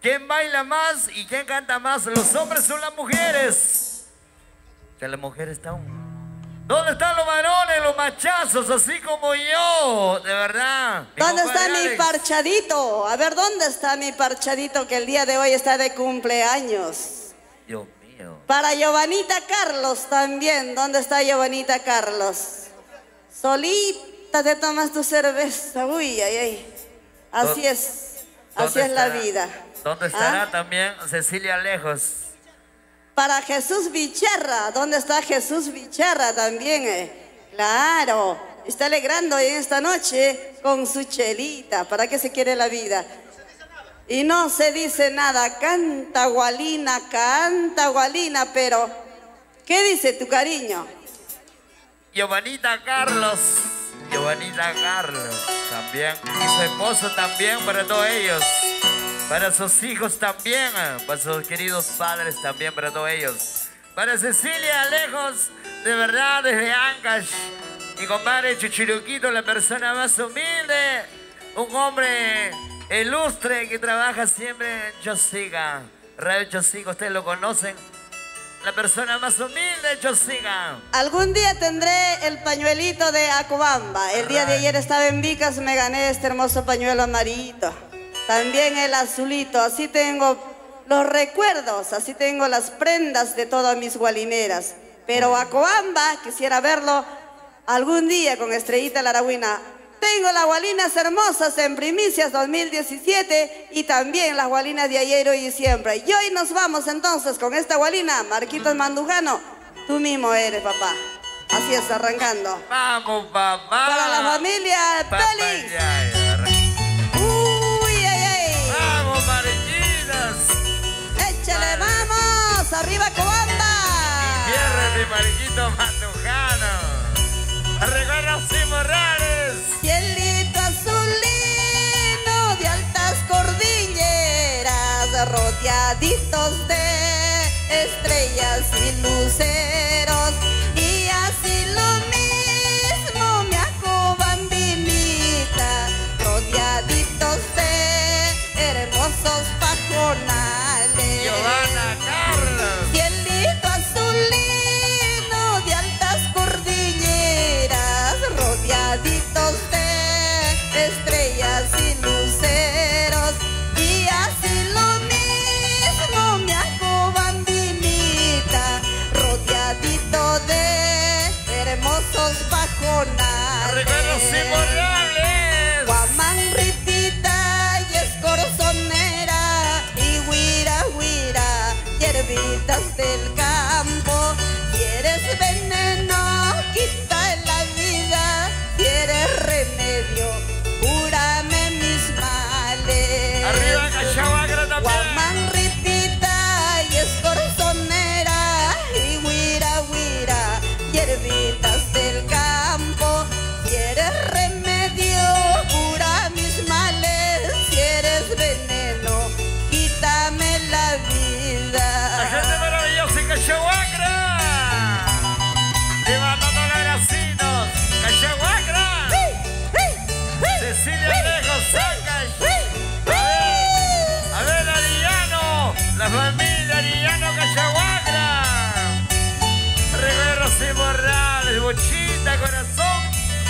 ¿Quién baila más y quién canta más? ¿Los hombres o las mujeres? Que las mujeres están... ¿Dónde están los varones, los machazos, así como yo? De verdad. ¿Dónde está mi parchadito? A ver, ¿dónde está mi parchadito que el día de hoy está de cumpleaños? Dios mío. Para Giovanita Carlos también. ¿Dónde está Giovanita Carlos? Solita te tomas tu cerveza. Uy, ay, ay. Así es. Así es la vida. ¿Dónde estará ¿Ah? también Cecilia Lejos? Para Jesús Bicharra. ¿Dónde está Jesús Bicharra también? Eh? Claro. Está alegrando en esta noche con su chelita. ¿Para qué se quiere la vida? Y no se dice nada. Canta Gualina, canta Gualina, pero ¿qué dice tu cariño? Giovanita Carlos. Giovanita Carlos también. Y su esposo también, para todos ellos. Para sus hijos también, para sus queridos padres también, para todos ellos. Para Cecilia Lejos, de verdad, desde Ancash. Mi compadre Chuchuruquito, la persona más humilde. Un hombre ilustre que trabaja siempre en Chosica. Radio Chosica, ustedes lo conocen. La persona más humilde, Chosica. Algún día tendré el pañuelito de Acobamba. El día de ayer estaba en Vicas, me gané este hermoso pañuelo amarillito. También el azulito, así tengo los recuerdos, así tengo las prendas de todas mis gualineras. Pero a Cobamba quisiera verlo algún día con Estrellita Laragüina. Tengo las gualinas hermosas en primicias dos mil diecisiete y también las gualinas de ayer, hoy y siempre. Y hoy nos vamos entonces con esta gualina, Marquitos Mandujano. Tú mismo eres, papá. Así es, arrancando. Vamos, papá. Para la familia Félix. ¡Échale, vamos! ¡Arriba, Cobamba! ¡Tierra de Marquito Mandujano! ¡Recuerdos y Morales! Cielito azulino de altas cordilleras, rodeaditos de estrellas y luceros. Y así lo mismo me acobambinita, rodeaditos de hermosos pajonales. Giovanna Carlos. Cielito azulino de altas cordilleras, rodeaditos de estrellas y luceros. Y así lo mismo me acobambinita, rodeadito de hermosos pajonales. ¡Recuerdos imborrables! Guamanritita y escorzonera y huira, huira, hierbitas del campo. Si eres veneno, quita la vida. Si eres remedio, cúrame mis males. ¡Arriba, Cachahuagra también! Guamanritita y escorzonera y huira, huira, hierbitas del campo. Si eres remedio, cura mis males. Si eres veneno, quítame la vida. ¡La gente maravillosa en Cachahuagra! ¡Levantando los bracitos! ¡Cachahuagra! ¡Cecilia Lejos, Ancash! A ver, a ver, Arillano, la familia Arillano Cachahuagra. Regueros y Morrales, Bochita, corazón.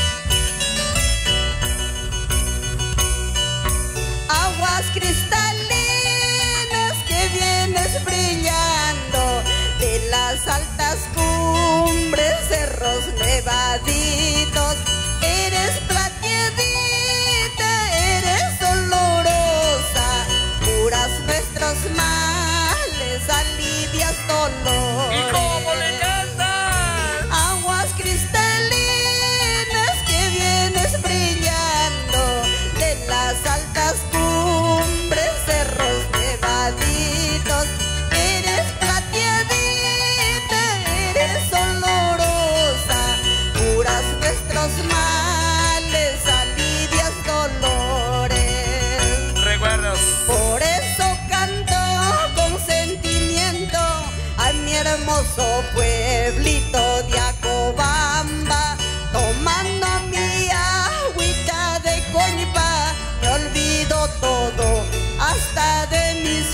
Aguas cristalinas que vienes brillando de las altas cumbres, cerros nevaditos. Eres plateadita, eres olorosa, curas nuestros males, alivias dolores. ¿Y cómo le cantan? Aguas cristalinas que vienes brillando de las altas cumbres, cerros nevaditos. Eres plateadita, eres olorosa, curas nuestros males, alivias dolores. Recuerdos. Por eso canto con sentimiento a mi hermoso pueblito de Acobamba, tomando mi agüita de coñpa. Me olvido todo, hasta de mis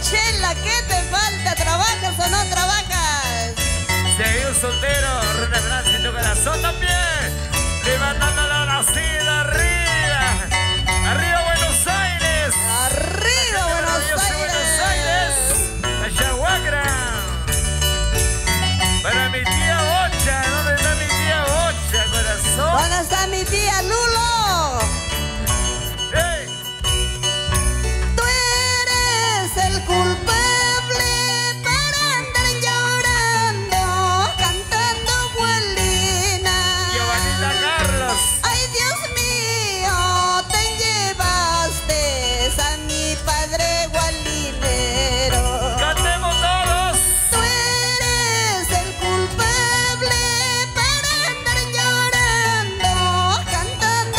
Chela, ¿qué te falta? ¿Trabajas o no trabajas? Si hay un soltero, renace en tu corazón también. Levantando la Brasil arriba. Arriba Buenos Aires. Arriba Buenos Aires. Buenos Aires. Allá Huacra. Para mi tía Bocha. ¿Dónde está mi tía Bocha, corazón? ¿Dónde está mi tía Lulo? ¡Hey! Tú eres el culpable para andar llorando, cantando Gualina. Giovanita Carlos. Ay, Dios mío, te llevaste a mi padre gualinero. ¡Cantemos todos! Tú eres el culpable para andar llorando, cantando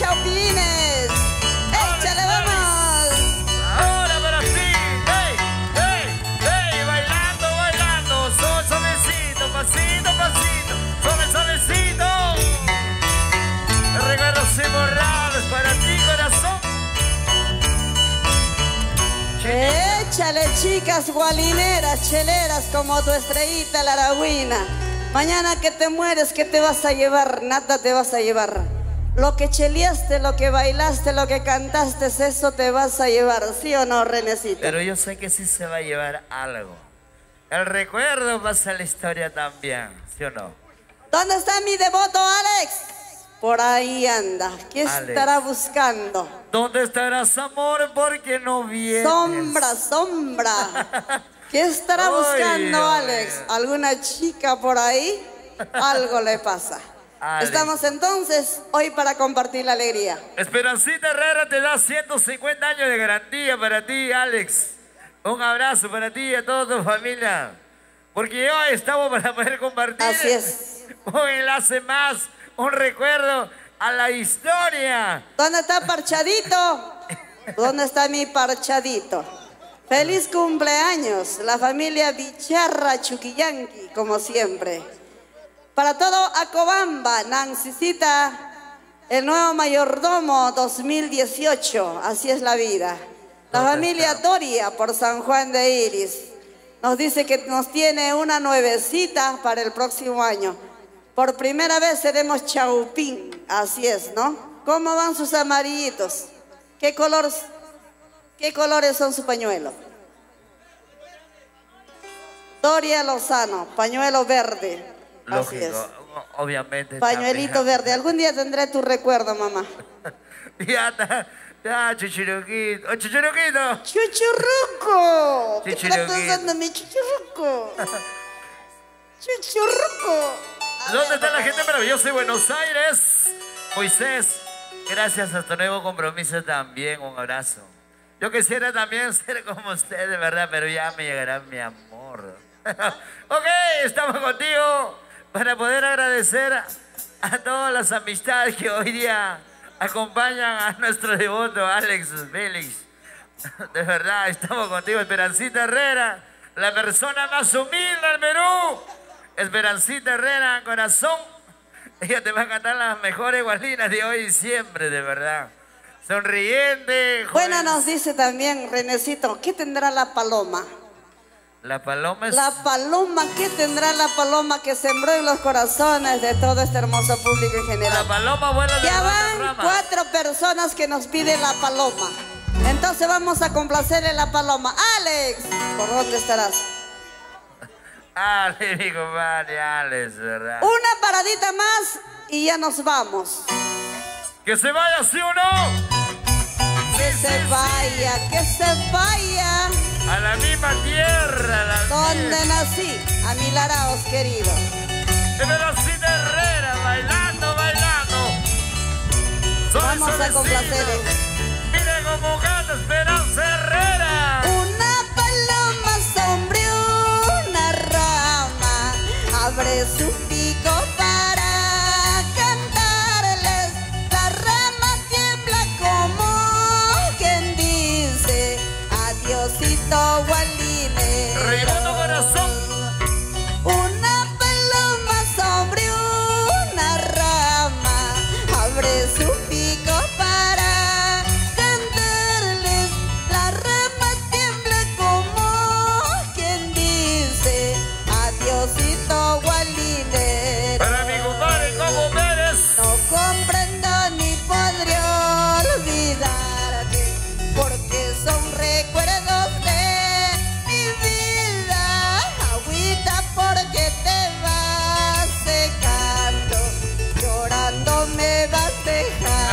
Chaupines. Échale, vamos. Ahora para ti. Hey, hey, hey, bailando, bailando. Suave, suavecito, pasito, pasito. Suave, suavecito. Recuerdos imborrables para ti, corazón. Échale, chicas gualineras, cheleras, como tu estrellita la aragüina. Mañana que te mueres, ¿qué te vas a llevar? Nada te vas a llevar. Lo que cheleaste, lo que bailaste, lo que cantaste, eso te vas a llevar, ¿sí o no, Renecito? Pero yo sé que sí se va a llevar algo. El recuerdo pasa a la historia también, ¿sí o no? ¿Dónde está mi devoto Alex? Por ahí anda. ¿Qué Alex. estará buscando? ¿Dónde estarás, amor? Porque no vienes. Sombra, sombra. ¿Qué estará Ay, buscando ay. Alex? ¿Alguna chica por ahí? Algo le pasa. Alex. Estamos entonces hoy para compartir la alegría. Esperancita Herrera te da ciento cincuenta años de garantía para ti, Alex. Un abrazo para ti y a toda tu familia. Porque hoy estamos para poder compartir Así es. un enlace más, un recuerdo a la historia. ¿Dónde está Parchadito? ¿Dónde está mi Parchadito? Feliz cumpleaños, la familia Bicharra Chuquillanqui, como siempre. Para todo Acobamba, Nancicita, el nuevo mayordomo dos mil dieciocho, así es la vida. La familia Doria por San Juan de Iris nos dice que nos tiene una nuevecita para el próximo año. Por primera vez seremos chaupín, así es, ¿no? ¿Cómo van sus amarillitos? ¿Qué color, qué colores son su pañuelo? Doria Lozano, pañuelo verde. Así es. Lógico, obviamente. Pañuelito también. verde. Algún día tendré tu recuerdo, mamá. Ya está, ya, chuchuruquito. ¡Oh, chuchuruquito! ¡Chuchurruco! ¿Qué está Chuchurruquito. pensando mi chuchurruco? ¡Chuchurruco! A ¿Dónde ver, está la por gente favor. maravillosa de Buenos Aires? Moisés, gracias a tu nuevo compromiso también, un abrazo. Yo quisiera también ser como usted, de verdad, pero ya me llegará mi amor. Ok, estamos contigo para poder agradecer a, a todas las amistades que hoy día acompañan a nuestro devoto Alex Félix. De verdad, estamos contigo, Esperancita Herrera, la persona más humilde del Perú. Esperancita Herrera, corazón. Ella te va a cantar las mejores gualinas de hoy y siempre, de verdad. Sonriente. Buena joven. nos dice también Renecito, ¿qué tendrá la paloma? La paloma es... La paloma, ¿qué tendrá la paloma que sembró en los corazones de todo este hermoso público en La general? paloma vuela de Ya rama van en rama. cuatro personas que nos piden la paloma. Entonces vamos a complacerle la paloma. Alex, ¿por dónde estarás? Ale, mi compadre, Alex, ¿verdad? Una paradita más y ya nos vamos. Que se vaya, ¿sí o no? Que se vaya, que se vaya. A la misma tierra, a la Donde nací, a mi Laraos querido. Esperancita Herrera, bailando, bailando. Soy Vamos a suavecito. complacerle. Mire cómo canta Esperanza Herrera. Una paloma sobre una rama abre su pico para cantarles. La rama tiembla como quien dice adiosito gualinero. Raimundo Corazón. Una paloma sobre una rama abre su pico para cantarles. La rama tiembla como quien dice adiosito gualinero. Para mi compadre, ¿cómo eres? No comprendo ni podré olvidarte, porque son recuerdos de mi vida. Agüita porque te vas secando, llorando me vas dejando.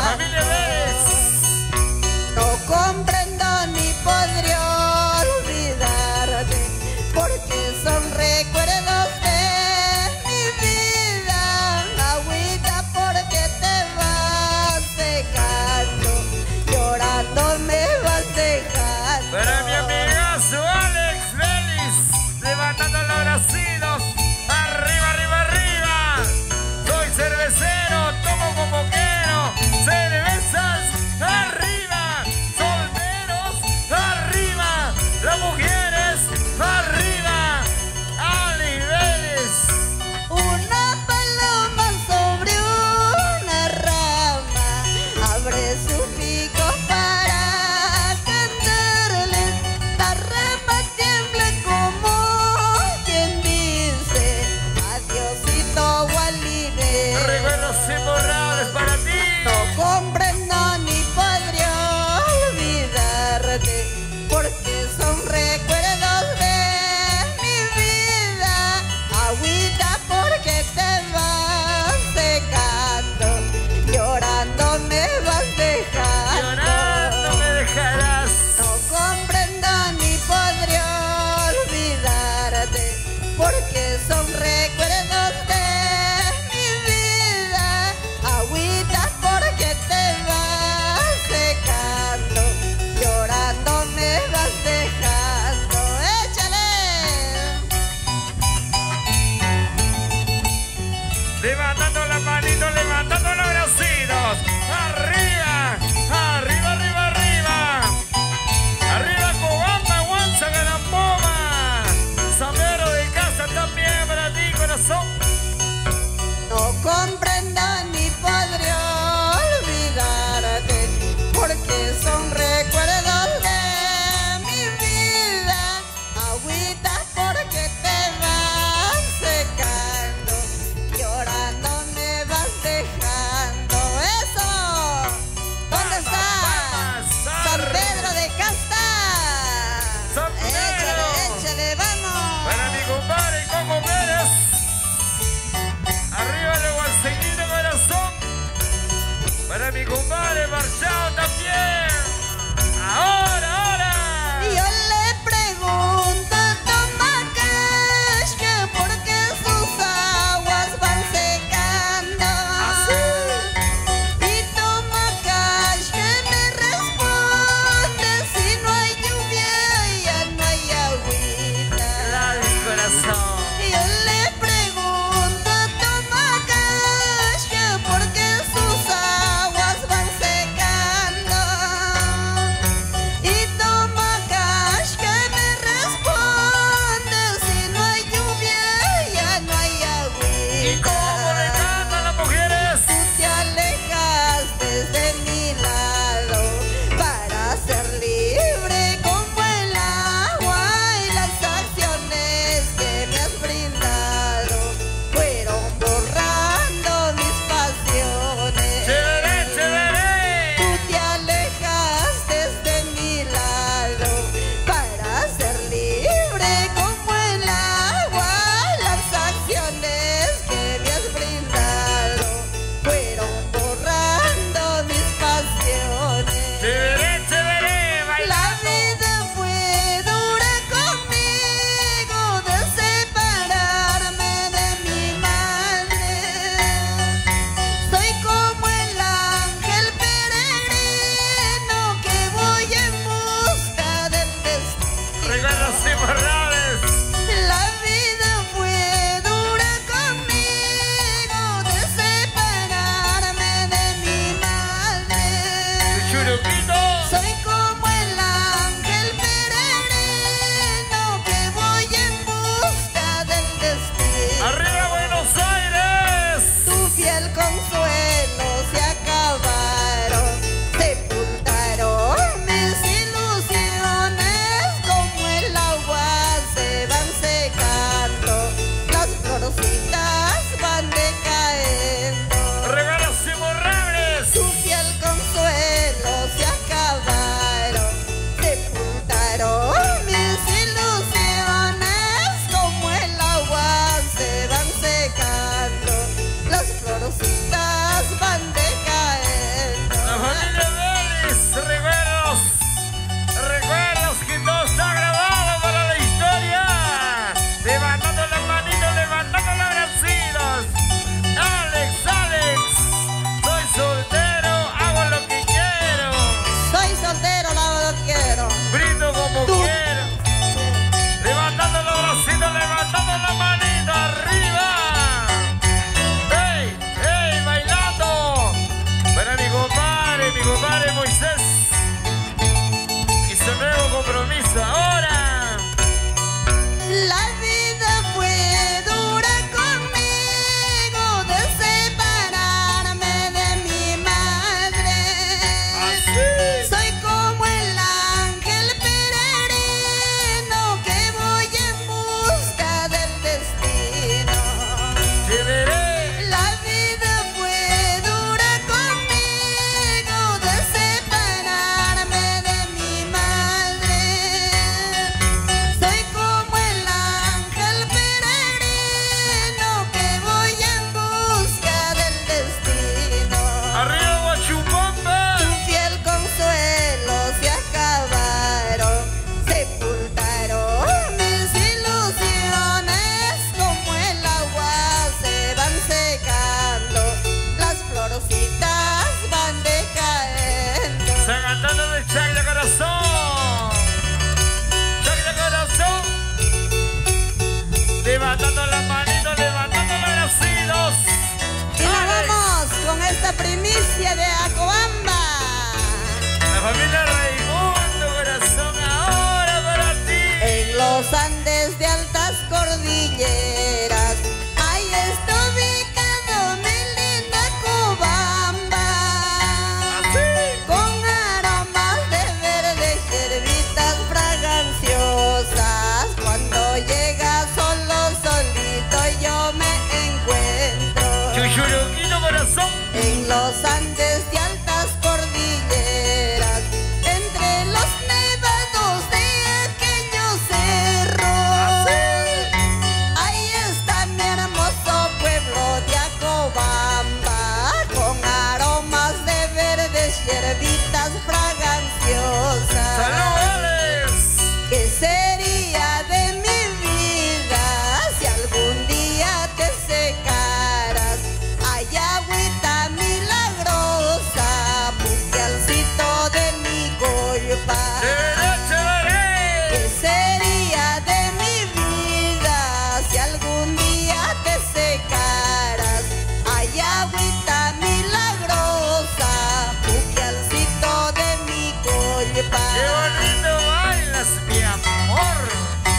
abre su pico para cantarle, la rama tiembla como quien dice adiosito Gualibe. Recuerdos imborrables para ti. No comprendo ni podría olvidarte, porque son recuerdos de mi vida. Agüita porque te vas secando, llorando me vas dejando. Llorando me dejarás. No comprendo ni podría olvidarte, porque son recuerdos de mi vida. Agüita porque te vas secando, llorando me vas dejando. ¡Échale! Levantando las manitos, levantando los bracitos. Arriba, arriba, arriba, arriba. Arriba Cobamba, Guanza, Ganampoma. Sandero de casa también para ti, corazón. No comprendo ni podré olvidarte, porque son recuerdos de mi vida. Agüita porque te vas secando, llorando me vas dejando. ¡Eso! ¿Dónde está? Palmas, San Pedro de Casta. San Pedro. Échale, échale, vamos. Para mi compadre Coco Pérez. Arriba el guanceñito corazón. Para mi compadre Marchao también. Ahora, ahora. Y yo le pregunto a Tomacash que por qué sus aguas van secando. Y Tomacash que me responde, si no hay lluvia ya no hay agüita. Gladys, corazón. Y yo le pregunto a Tomacash que por qué sus aguas van secando. Y Tomacash que me responde, si no hay lluvia ya no hay ¿Y cómo le agüita. cantan las mujeres? Tú te alejaste de mi lado para ser libre como el agua, y las acciones que me has brindado fueron borrando mis pasiones. Chévere, chévere. Tú te alejaste de mi lado para ser libre como el agua, las acciones que me has brindado fueron borrando mis pasiones. Chévere, chévere. La Bailando. vida fue dura conmigo de separarme de mi madre. Soy como el ángel peregrino que voy en busca del destino. Recuerdos imborrables. La vida fue dura conmigo de separarme de mi madre. Churupito. Soy como el ángel peregrino que voy en busca del destino. Arriba Buenos Aires. Tu fiel consuelo se acabaron, sepultaron mis ilusiones, como el agua se van secando, las florcitas van decayendo. Regalos imborrables. Tu fiel consuelo se acabaron, sepultaron mis ilusiones, como el agua se van secando, las florcitas van decayendo. La familia Vélez. Recuerdos. Recuerdos que todo está grabado para la historia. Levantando las manitos, levantando los bracitos. Alex, Alex. Soy soltero, hago lo que quiero. Soy soltero, la lo quiero. Brindo como Tú- quiero. Levantando los bracitos, levantando la manita arriba. ¡Ey! ¡Ey! Bailando. Para mi compadre, mi compadre Moisés. Y su nuevo compromiso ahora. La vida fue dura conmigo de separarme de mi madre. provincia de Acobamba. La familia Raimundo, corazón, ahora para ti. En los Andes de altas cordilleras, ahí está ubicado mi linda Acobamba. Así. Con aromas de verde, hierbitas fraganciosas. Cuando llega solo, solito yo me encuentro. Chuchuruquito, corazón. En los Andes de altas cordilleras, entre los nevados de aquellos cerros, ahí está mi hermoso pueblo de Acobamba, con aromas de verdes hierbitas fraganciosas. ¡Saludos! ¿Qué sería de mi vida si algún día te secaras? Hay agüita milagrosa, puquialcito de mi golpa. ¡Chévere, chévere! ¿Qué sería de mi vida si algún día te secaras? Hay agüita milagrosa, puquialcito de mi golpa. ¡Qué bonito bailas, mi amor!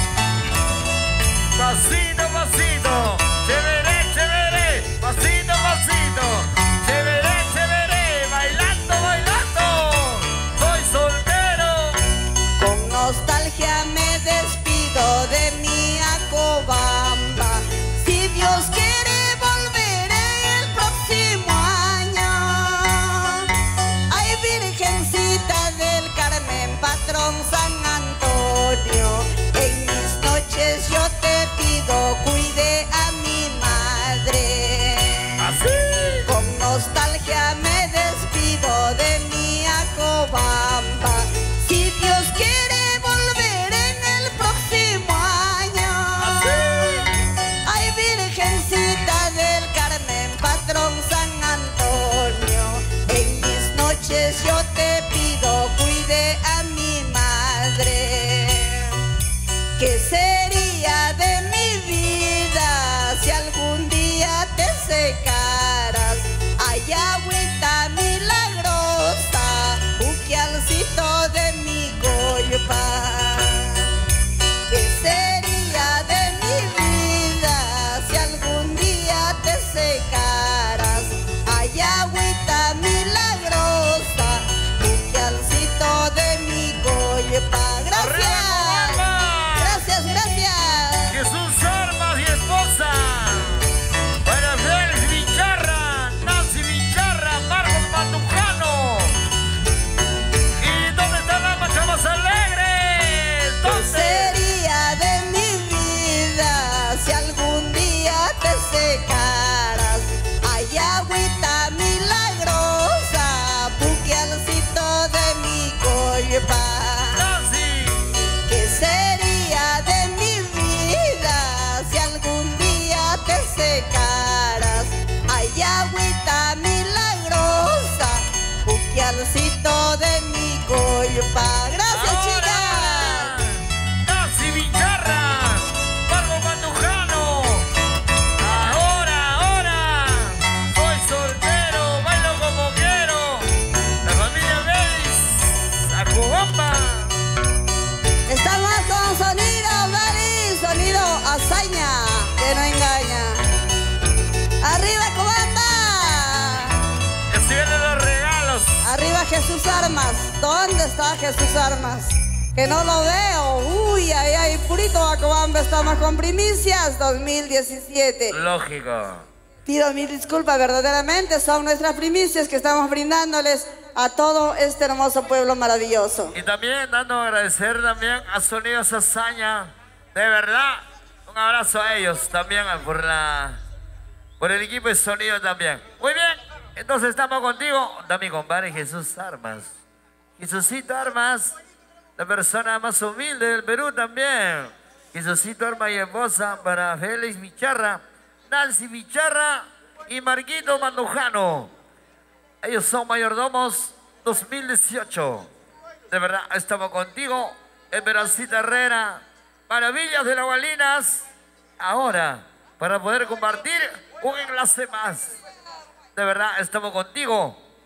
Pasito, pasito, chévere, chévere, pasito, pasito, chévere, chévere, bailando, bailando. Soy soltero. Con nostalgia me despido de mi Acobamba. Si Dios quiere volveré el próximo año. Ay, Virgencita del Carmen, patrón San Antonio, en mis noches yo te pido cuide a mi madre. Así. Con nostalgia me despido de mi Acobamba. Si Dios quiere volver en el próximo año. Ay, Virgencita del Carmen, patrón San Antonio, en mis noches yo te pido cuide a mi madre. ¿Qué sería de mi vida si algún día te secaras? Hay agüita milagrosa, puquialcito de mi golpa. ¿Qué sería de mi vida si algún día te secaras? Hay agüita milagrosa, puquialcito de mi golpa. Gracias. Gracias, gracias. Jesús Armas y esposa. Para Félix Vicharra, Nancy Vicharra, Marcos Mandujano. ¿Y dónde está la macha más alegre? ¿Qué ¿Dónde? sería de mi vida si algún día te secaras? Hay agüita milagrosa, puquialcito de mi golpa. Nancy. ¿Qué sería de mi vida si algún día te secaras? Hay agüita milagrosa, puquialcito de mi golpa. Gracias, chicas. Nancy Vicharra, Marcos Mandujano. Ahora, ahora, soy soltero, bailo como quiero. La familia Vélez, Acobamba. Estamos con sonido, Dari, sonido hazaña, que no engaña. Arriba, Acobamba. Que se vienen los regalos. Arriba, Jesús Armas. ¿Dónde está Jesús Armas? Que no lo veo. Uy, ay, ay, purito Acobamba, estamos con primicias dos mil diecisiete. Lógico. Pido mil disculpas, verdaderamente son nuestras primicias que estamos brindándoles a todo este hermoso pueblo maravilloso. Y también dando a agradecer también a Sonidos Hazaña. De verdad, un abrazo a ellos también por la por el equipo de sonido también. Muy bien, entonces estamos contigo. Da mi compadre Jesús Armas. Jesucito Armas, la persona más humilde del Perú también. Jesucito Armas y esposa para Félix Vicharra, Nancy Vicharra y Marquito Mandujano. Ellos son mayordomos dos mil dieciocho. De verdad, estamos contigo, Esperancita Herrera, Maravillas de las Gualinas. Ahora, para poder compartir un enlace más. De verdad, estamos contigo.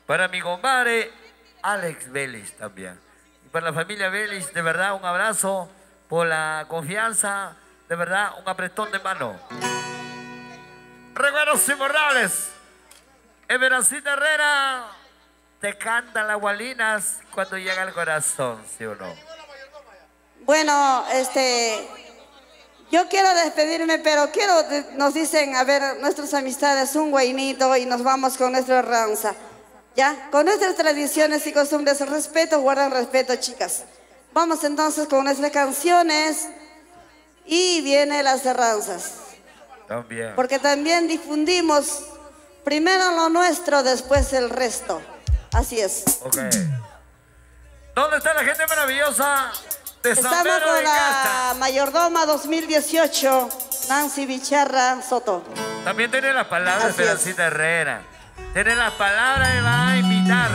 Para mi compadre Alex Vélez también. Y para la familia Vélez, de verdad, un abrazo por la confianza. De verdad, un apretón de mano. Recuerdos inmortales. Everacita Herrera te canta las gualinas cuando llega al corazón, ¿sí o no? Bueno, este, yo quiero despedirme, pero quiero, nos dicen, a ver, nuestras amistades, un guainito y nos vamos con nuestra ranza. ¿Ya? Con nuestras tradiciones y costumbres, respeto, guardan respeto, chicas. Vamos entonces con nuestras canciones y viene las ranzas. También. Porque también difundimos primero lo nuestro, después el resto. Así es. Ok. ¿Dónde está la gente maravillosa de San Estamos Pedro con de la Casta? Mayordoma dos mil dieciocho, Nancy Bicharra Soto. También tiene las palabras de Así es. Esperancita Herrera. Tiene las palabras y va a invitar.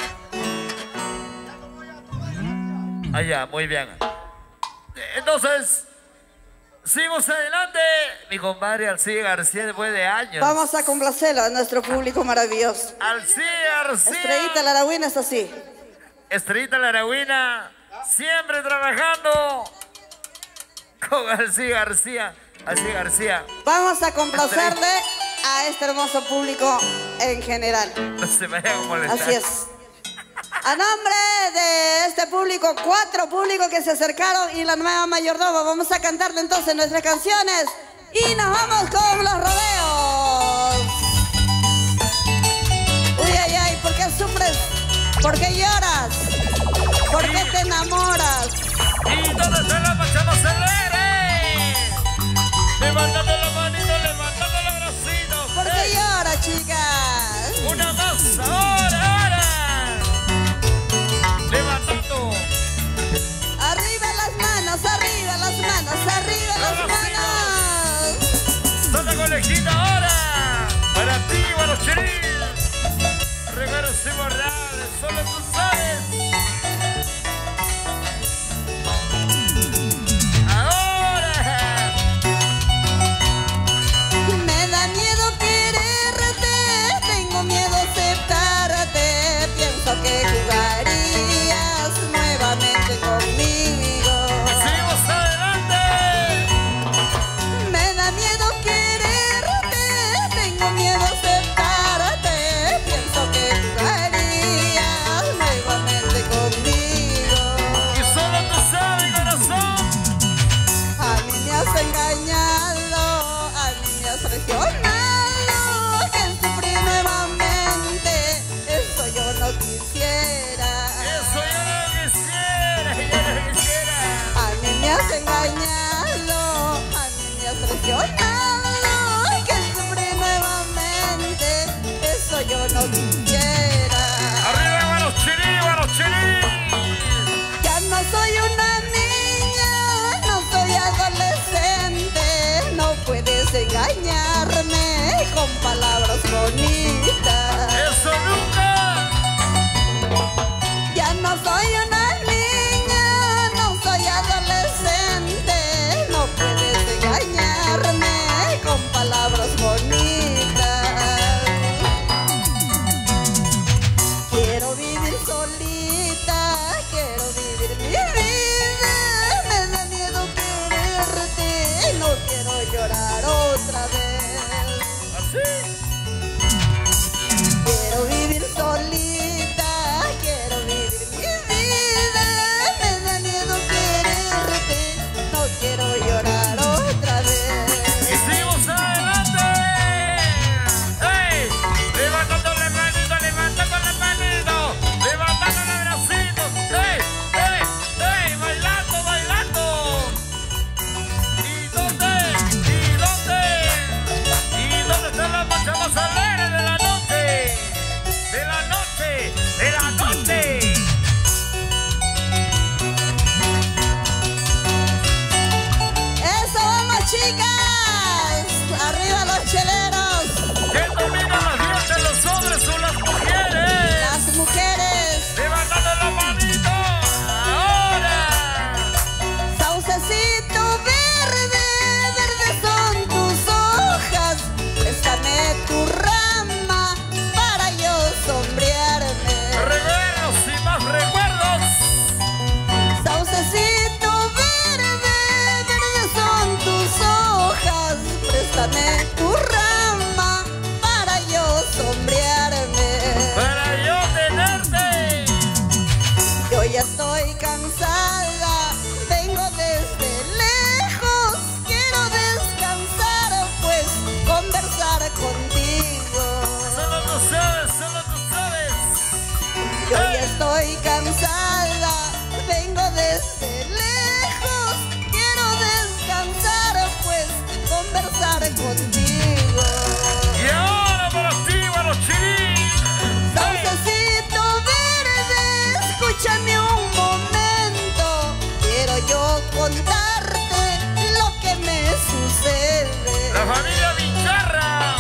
Allá, muy bien. Entonces, seguimos adelante. Mi compadre Alcide García, después de años. Vamos a complacerlo a nuestro público maravilloso. Alcide García. Estrellita Laragüina es así. Estrellita Laragüina, siempre trabajando con Alcide García. Alcide García. Vamos a complacerle a este hermoso público en general. No se me vaya a molestar. Así es. A nombre de este público, cuatro públicos que se acercaron y la nueva mayordoma, vamos a cantarle entonces nuestras canciones y nos vamos con los rodeos. Uy, ay, ay, ¿por qué sufres? ¿Por qué lloras? ¿Por qué te enamoras? ¿Y dónde está la pachama alegre? Levantando la manito, levantando los bracitos. ¿Por qué lloras, chicas? Una más, ahora, ahora. Levantando. Arriba las manos, arriba las manos, arriba las manos. Santa Conejita ahora. Para ti, Guarochirín. Regalos inmortales, solo tú sabes. Ahora. Me da miedo quererte, tengo miedo aceptarte. Pienso que jugarías nuevamente conmigo. Seguimos adelante. Me da miedo quererte, tengo miedo aceptarte. Pienso que jugarías nuevamente conmigo. Y solo tú sabes, corazón. A mí me has engañado, a mí me has traicionado, que sufrí nuevamente, eso yo no quisiera. Eso yo no quisiera, yo no quisiera. A mí me has engañado, a mí me has traicionado, que sufrí nuevamente, eso yo no quisiera. Arriba, Guarochirí, Guarochirí. Ya no soy una niña, no soy adolescente, no puedes engañarme con palabras bonitas. Eso nunca. Ya no soy una niña, no soy adolescente, no puedes engañarme estoy cansada, vengo desde lejos, quiero descansar, pues conversar contigo. Solo tú sabes, solo tú sabes. Yo ya estoy cansada, vengo desde lejos, quiero descansar, pues conversar contigo. Y ahora para ti, para los chilín. Saucecito verde, escúchame un momento, quiero yo contarte lo que me sucede. La familia Vicarra.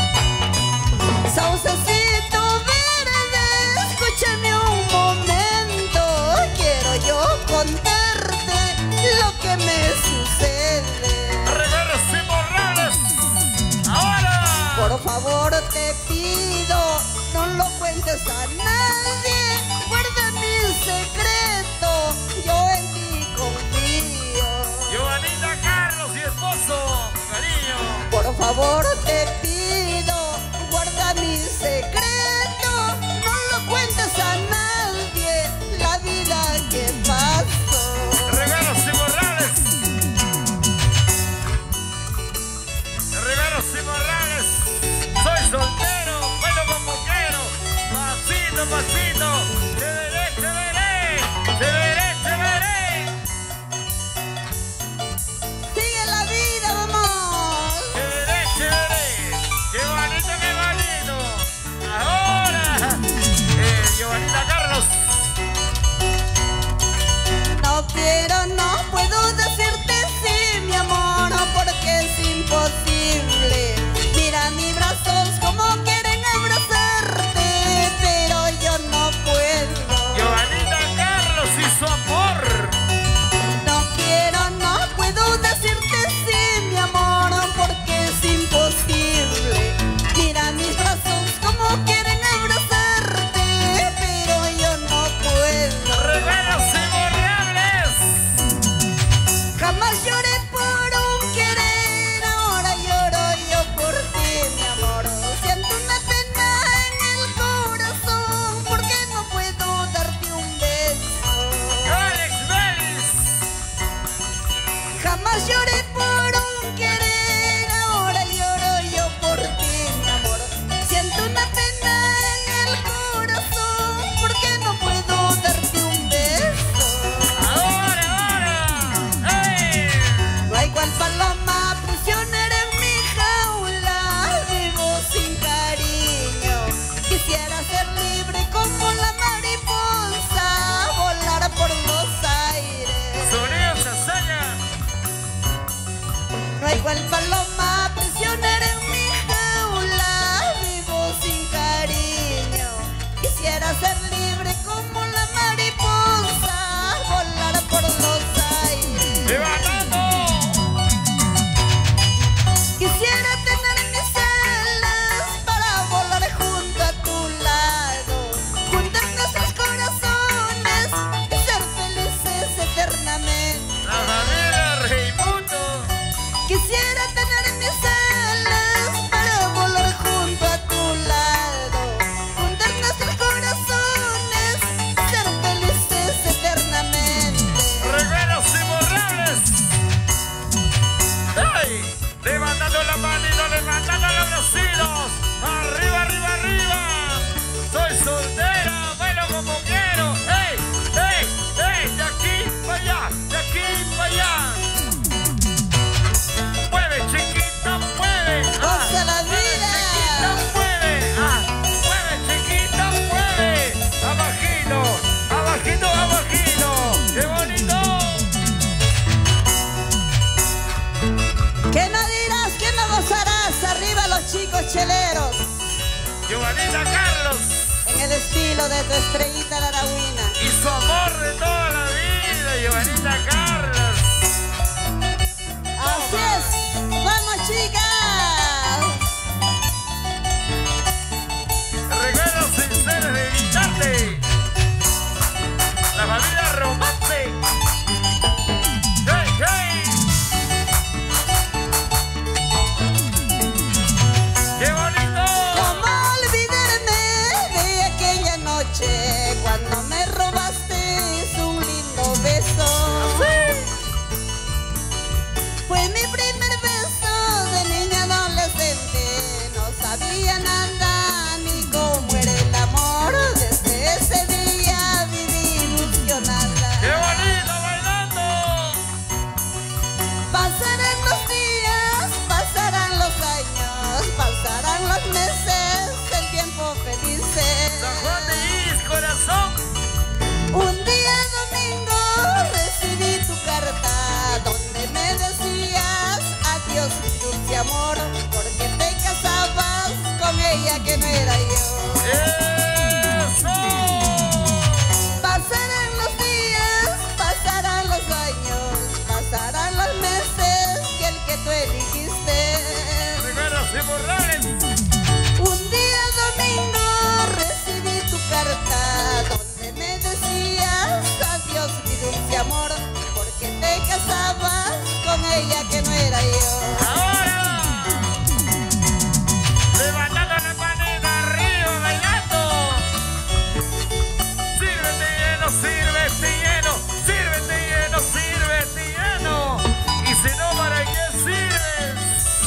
Saucecito verde, escúchame un momento, quiero yo contarte lo que me sucede. Regalos imborrables. Ahora. Por favor te pido, no lo cuentes a nadie, guarda mi secreto, yo en ti confío. Giovanita Carlos y esposo, cariño. Por favor te pido, guarda mi secreto, no lo cuentes a nadie, la vida que paso. Regalos imborrables. Regalos imborrables. Soy soltero, bueno como quiero. Pasito, pasito. Te veré, te veré. Te veré, te veré. Sigue la vida, vamos. Te veré, te veré. Qué bonito, qué bonito. Ahora. Eh, Giovanita Carlos. No quiero, no puedo decirte sí, mi amor, porque es imposible. Mira mis brazos como quieren abrazarte, pero yo no puedo. Giovanita Carlos y su amor. No quiero, no puedo decirte sí, mi amor, porque es imposible. Mira mis brazos como quieren abrazarte, pero yo no puedo. Regalos imborrables. Jamás lloré por un querer, ahora lloro yo por ti, mi amor. Siento una pena en el corazón, porque no puedo darte un beso. Alex Vélez. Jamás lloré por un querer, ahora lloro yo por ti, mi amor. Siento una pena en el corazón, porque no puedo darte un beso. Ahora, ahora. ¡Ey! No hay cual paloma prisionera en mi jaula, vivo sin cariño. Quisiera ser libre como la mariposa, volar por los aires. Sonido Sasaña. No hay cual paloma prisionera en mi jaula, vivo sin cariño. Quisiera ser libre como la mariposa, volar por los aires. Levantando. Quisiera tener mis alas para volar junto a tu lado, juntar nuestros corazones y ser felices eternamente. La familia Raimundo. Quisiera tener mis alas para volar junto a tu lado, juntar nuestros corazones y ser felices eternamente. Regalos imborrables. ¡Ey! Levantando la manito, levantando los bracitos. Arriba, arriba, arriba. Soy soltera, bailo como quiero. ¡Ey! ¡Ey! ¡Ey! De aquí para allá, de aquí para allá. Mueve, chiquita, mueve. Ah, ¡Goza la vida! chiquita, mueve. Ah, mueve, chiquita, mueve. Abajito, abajito, abajito. ¡Qué bonito! ¿Qué no dirás? ¿Qué no gozarás? Arriba los chicos cheleros, Giovanita Carlos en el estilo de tu estrellita la Aragüina. y su amor de toda la vida, Giovanita Carlos. Así es, vamos chicas. Regalos sinceros de gritarte. La familia Romance. ¡Hey, hey! ¡Qué bonito! ¿Cómo olvidarme de aquella noche cuando me robaste darles un lindo beso. Fue mi primer beso de niña adolescente. No sabía nada ni cómo era el amor. Desde ese día viví ilusionada. ¡Qué bonito bailando! Pasarán los días, pasarán los años, pasarán los meses, el tiempo felices. San Juan de Iris, corazón. Un día domingo recibí tu carta donde me decías adiós mi dulce amor, porque te casabas con ella que no era yo. ¡Eso! Pasarán los días, pasarán los años, pasarán los meses y el que tú elegiste. Recuerdos imborrables. Un día domingo recibí tu carta donde me decías adiós mi dulce amor, porque te casabas con ella que no era yo. ¡Ahora! Levantando la manita arriba, bailando. Sírvete lleno, sírvete lleno, sírvete lleno, sírvete lleno. Y si no, ¿para qué sirves?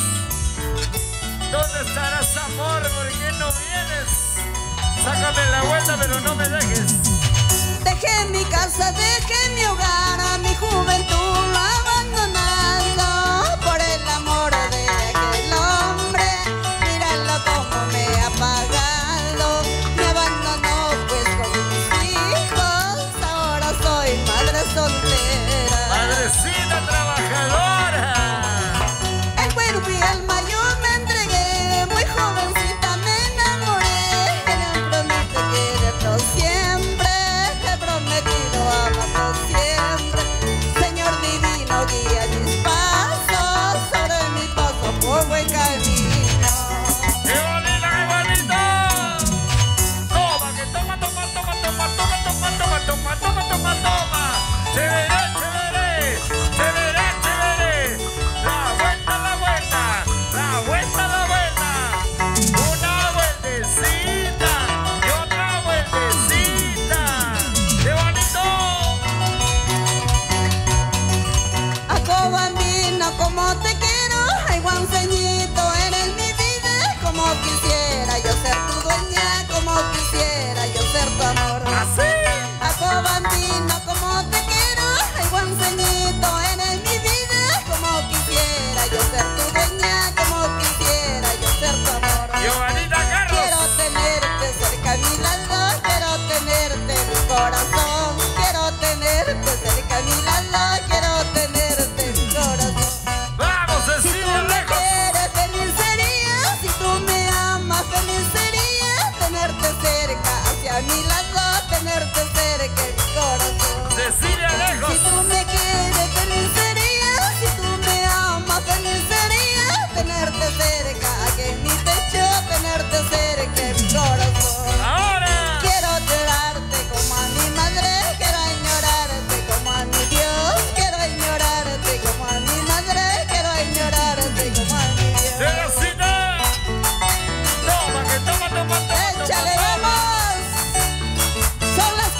¿Dónde estarás, amor? ¿Por qué no vienes? Sácame la vuelta, pero no me dejes. Dejé mi casa, dejé mi hogar, a mi juventud abandonando por el amor de aquel hombre. Míralo como me ha pagado, me abandonó pues con mis hijos. Ahora soy madre soltera. Madrecita trabajadora. El cuerpo y alma yo me entregué, muy jovencita me enamoré. Me prometo quererlo siempre, he prometido amarlo siempre. Señor divino, guía mis pasos, sobre mi paso por buen camino. ¡Qué bonito, qué bonito! Toma, que toma, toma, toma, toma, toma, toma, toma, toma, toma, toma, toma. Chévere, chévere, chévere, chévere. La vuelta, la vuelta, la vuelta, la vuelta. Una vueltecita y otra vueltecita. ¡Qué bonito! A bambino, como te quiero, ay guanceñito, eres mi vida. Como quisiera yo ser tu dueña, como quisiera yo ser tu amor. ¡Así! A bambino, como te quiero, ay guanceñito, eres mi vida. Como quisiera yo ser tu dueña, como quisiera yo ser tu amor. Giovanita Quiero Carlos. tenerte cerca a mi lado, quiero tenerte en mi corazón. Quiero tenerte cerca a mi lado, quiero tenerte en mi corazón. ¡Vamos, Si tú Cecilia, me lejos! quieres, feliz sería. Si tú me amas, feliz sería tenerte cerca, hacia mi lado, tenerte cerca en mi corazón. Cecilia, lejos. Si tú me quieres, feliz sería. Si tú me amas, feliz sería tenerte cerca, aquí en mi techo, tenerte cerca en mi corazón. Ahora. Quiero llorarte como a mi madre, quiero añorarte como a mi Dios. Quiero añorarte como a mi madre, quiero añorarte como a mi Dios. ¡Teresita! Toma, que toma, toma, toma, toma, ¡Échale, toma. vamos! Son las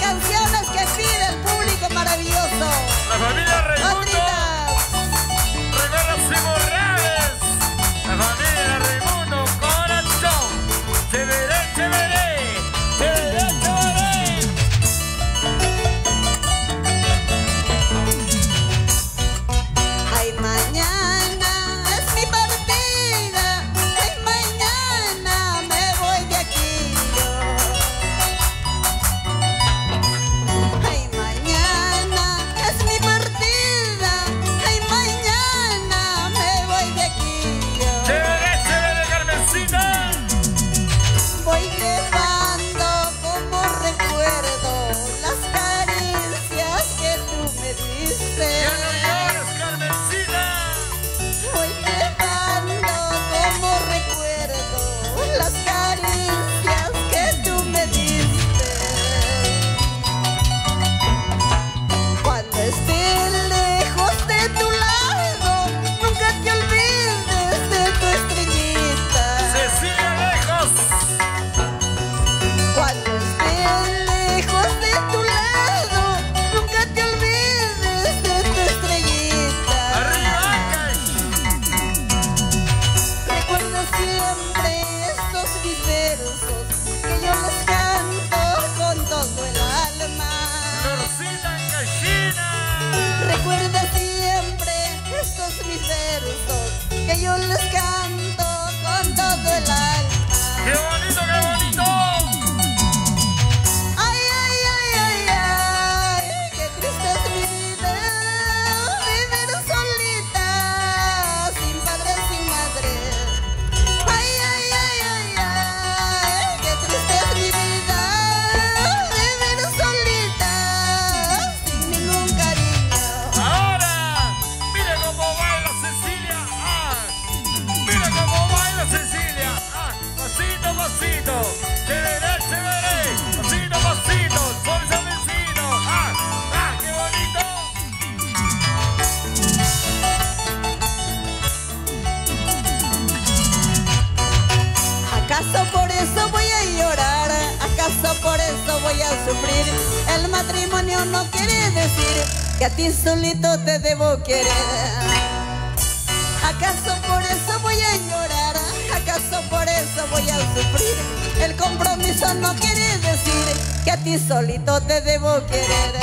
voy a sufrir. El matrimonio no quiere decir que a ti solito te debo querer. ¿Acaso por eso voy a llorar? ¿Acaso por eso voy a sufrir? El compromiso no quiere decir que a ti solito te debo querer.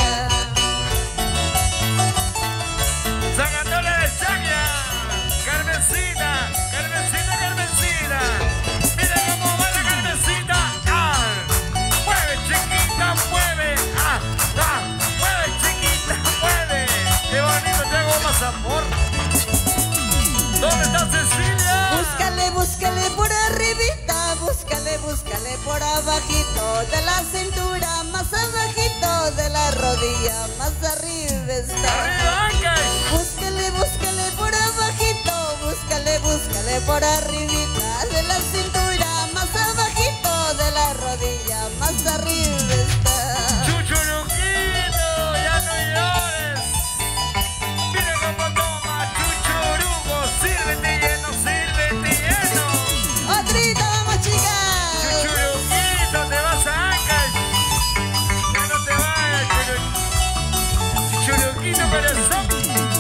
Sacándole de Chacla, Carmencita, Carmencita, Carmencita. Mira cómo va la Carmencita. Ah, mueve chiquita, mueve. Ah, ah, mueve chiquita, mueve. Qué bonito, te hago más amor. ¿Dónde está Cecilia? Búscale, búscale por arribita, búscale, búscale por abajito de la cintura, más abajito de la rodilla, más arriba está. ¡Arriba, Ángel! Búscale, búscale por abajito, búscale, búscale por arribita de la cintura, más abajito de la rodilla, más arriba está. Chuchuruquito, ya no llores. Mira cómo toma chuchuruco, sírvete lleno, sírvete lleno. Otrita, vamos chicas. Chuchuruquito, te vas a Ángel. Ya no te vayas, churu- chuchuruquito corazón.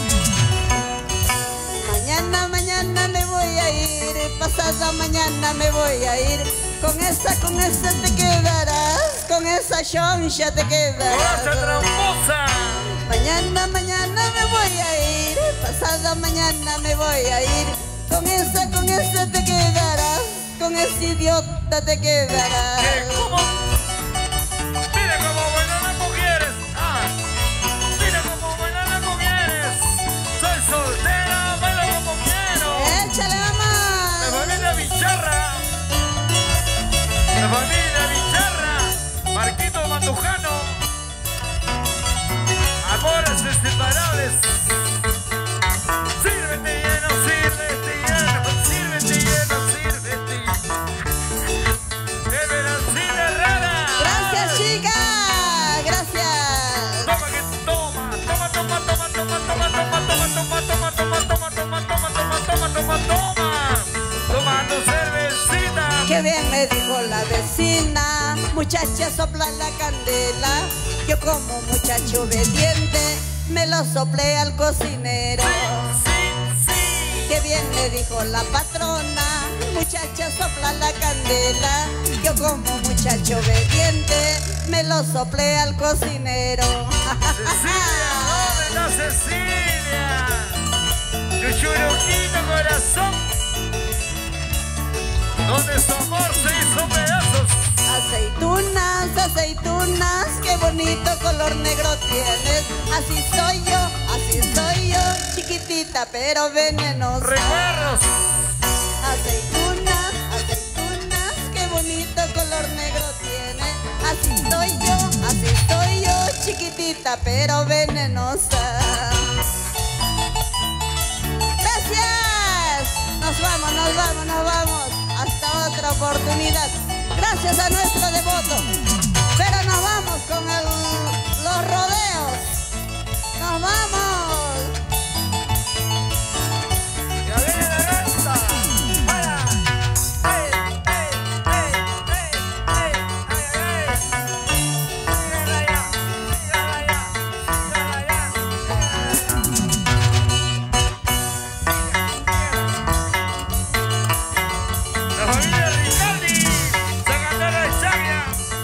Mañana, mañana me voy a ir, pasado mañana me voy a ir. Con esa, con esa te quedarás, con esa choncha te ¡Cosa quedarás. tramposa! Mañana, mañana me voy a ir, pasado mañana me voy a ir. Con esa, con esa te quedarás, con ese idiota te quedarás. ¿Qué? ¿Cómo? Mira cómo bailan las mujeres. Ah, mira cómo bailan las mujeres. Soy soltera, bailo como quiero. Échale, La mamá. familia Bicharra. La familia Bicharra. Marquito Mandujano. Amores inseparables. Sírvete lleno, sírvete lleno, sírvete lleno, sírvete lleno. ¡Esperancina Rara! Gracias, chica. Gracias. Toma que toma, toma, toma, toma, toma, toma, toma, toma, toma, toma, toma, toma, toma, toma, toma, toma, toma, toma, tomando cervecita. Qué bien me dijo la vecina, muchacha sopla la candela. Yo como muchacho obediente me lo soplé al cocinero. Sí, sí. Qué bien me dijo la patrona, muchacha sopla la candela. Yo como muchacho obediente me lo soplé al cocinero. Cecilia, ¿dónde está Cecilia? Chuchuruquito corazón, donde su amor se hizo pedazos. Aceitunas, aceitunas, qué bonito color negro tienes. Así soy yo, así soy yo, chiquitita pero venenosa. Recuerdos. Aceitunas, aceitunas, qué bonito color negro tienes. Así soy yo, así soy yo, chiquitita pero venenosa. Gracias. Nos vamos, nos vamos, nos vamos. Hasta otra oportunidad. Gracias a nuestro devoto. Pero nos vamos con el, los rodeos. Nos vamos. ¡Ya viene la danza! ¡Para! ¡Ey, ey, ey, ey, ey, ey, ey! ¡Síganla ya! ¡Síganla ya! ¡Síganla ya! ¡La familia Ricaldi! ¡Sacandera de Chacla!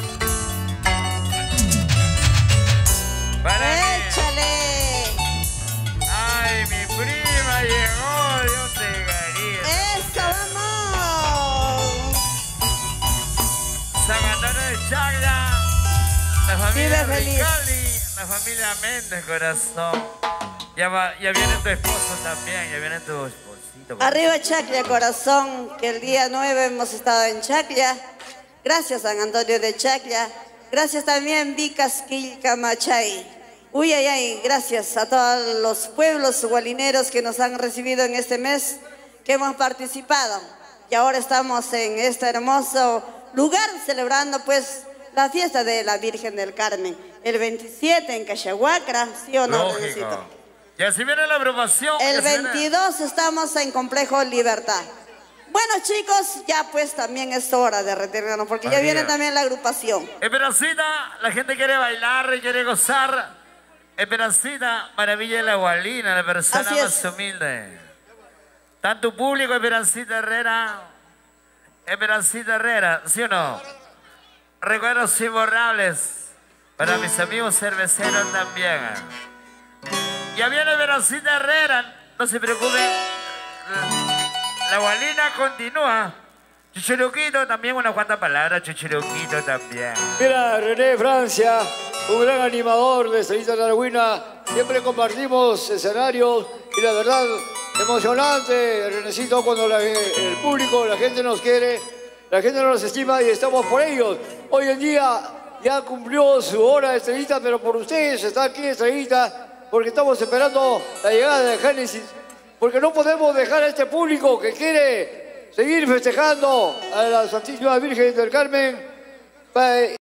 ¡Para mí! Échale. ¡Ay, mi prima llegó! ¡Dios te quería! Eso, vamos. Sacandera de Chacla, la familia Vive feliz. Ricaldi, la familia Méndez, corazón. Ya, va, ya viene tu esposo también, ya viene tu esposito. Arriba Chacla, corazón, que el día nueve hemos estado en Chacla. Gracias, San Antonio de Chacla. Gracias también, Vicasquil Camachay. Uy, ay, ay, gracias a todos los pueblos gualineros que nos han recibido en este mes, que hemos participado. Y ahora estamos en este hermoso lugar celebrando pues la fiesta de la Virgen del Carmen. El veintisiete en Cachahuacra, ¿sí o no, Renesito? Lógico. Y así viene la aprobación. El ya se viene- veintidós estamos en Complejo Libertad. Bueno, chicos, ya pues también es hora de retirarnos porque ya Buen viene día. también la agrupación. Esperancita, la gente quiere bailar y quiere gozar. Esperancita, maravilla de la Gualina, la persona Así más es. humilde. Tanto público, Esperancita Herrera. Esperancita Herrera, ¿sí o no? Recuerdos imborrables para mis amigos cerveceros también. Ya viene Esperancita Herrera, no se preocupen. La Gualina continúa. Chuchuruquito también, unas cuantas palabras, Chuchuruquito también. Mira, René Francia, un gran animador de Estrellita Larguina. Siempre compartimos escenarios y la verdad, emocionante, Renecito, cuando la- el público, la gente nos quiere, la gente nos estima y estamos por ellos. Hoy en día ya cumplió su hora Estrellita, pero por ustedes está aquí Estrellita, porque estamos esperando la llegada de Génesis, porque no podemos dejar a este público que quiere seguir festejando a la Santísima Virgen del Carmen. Pa-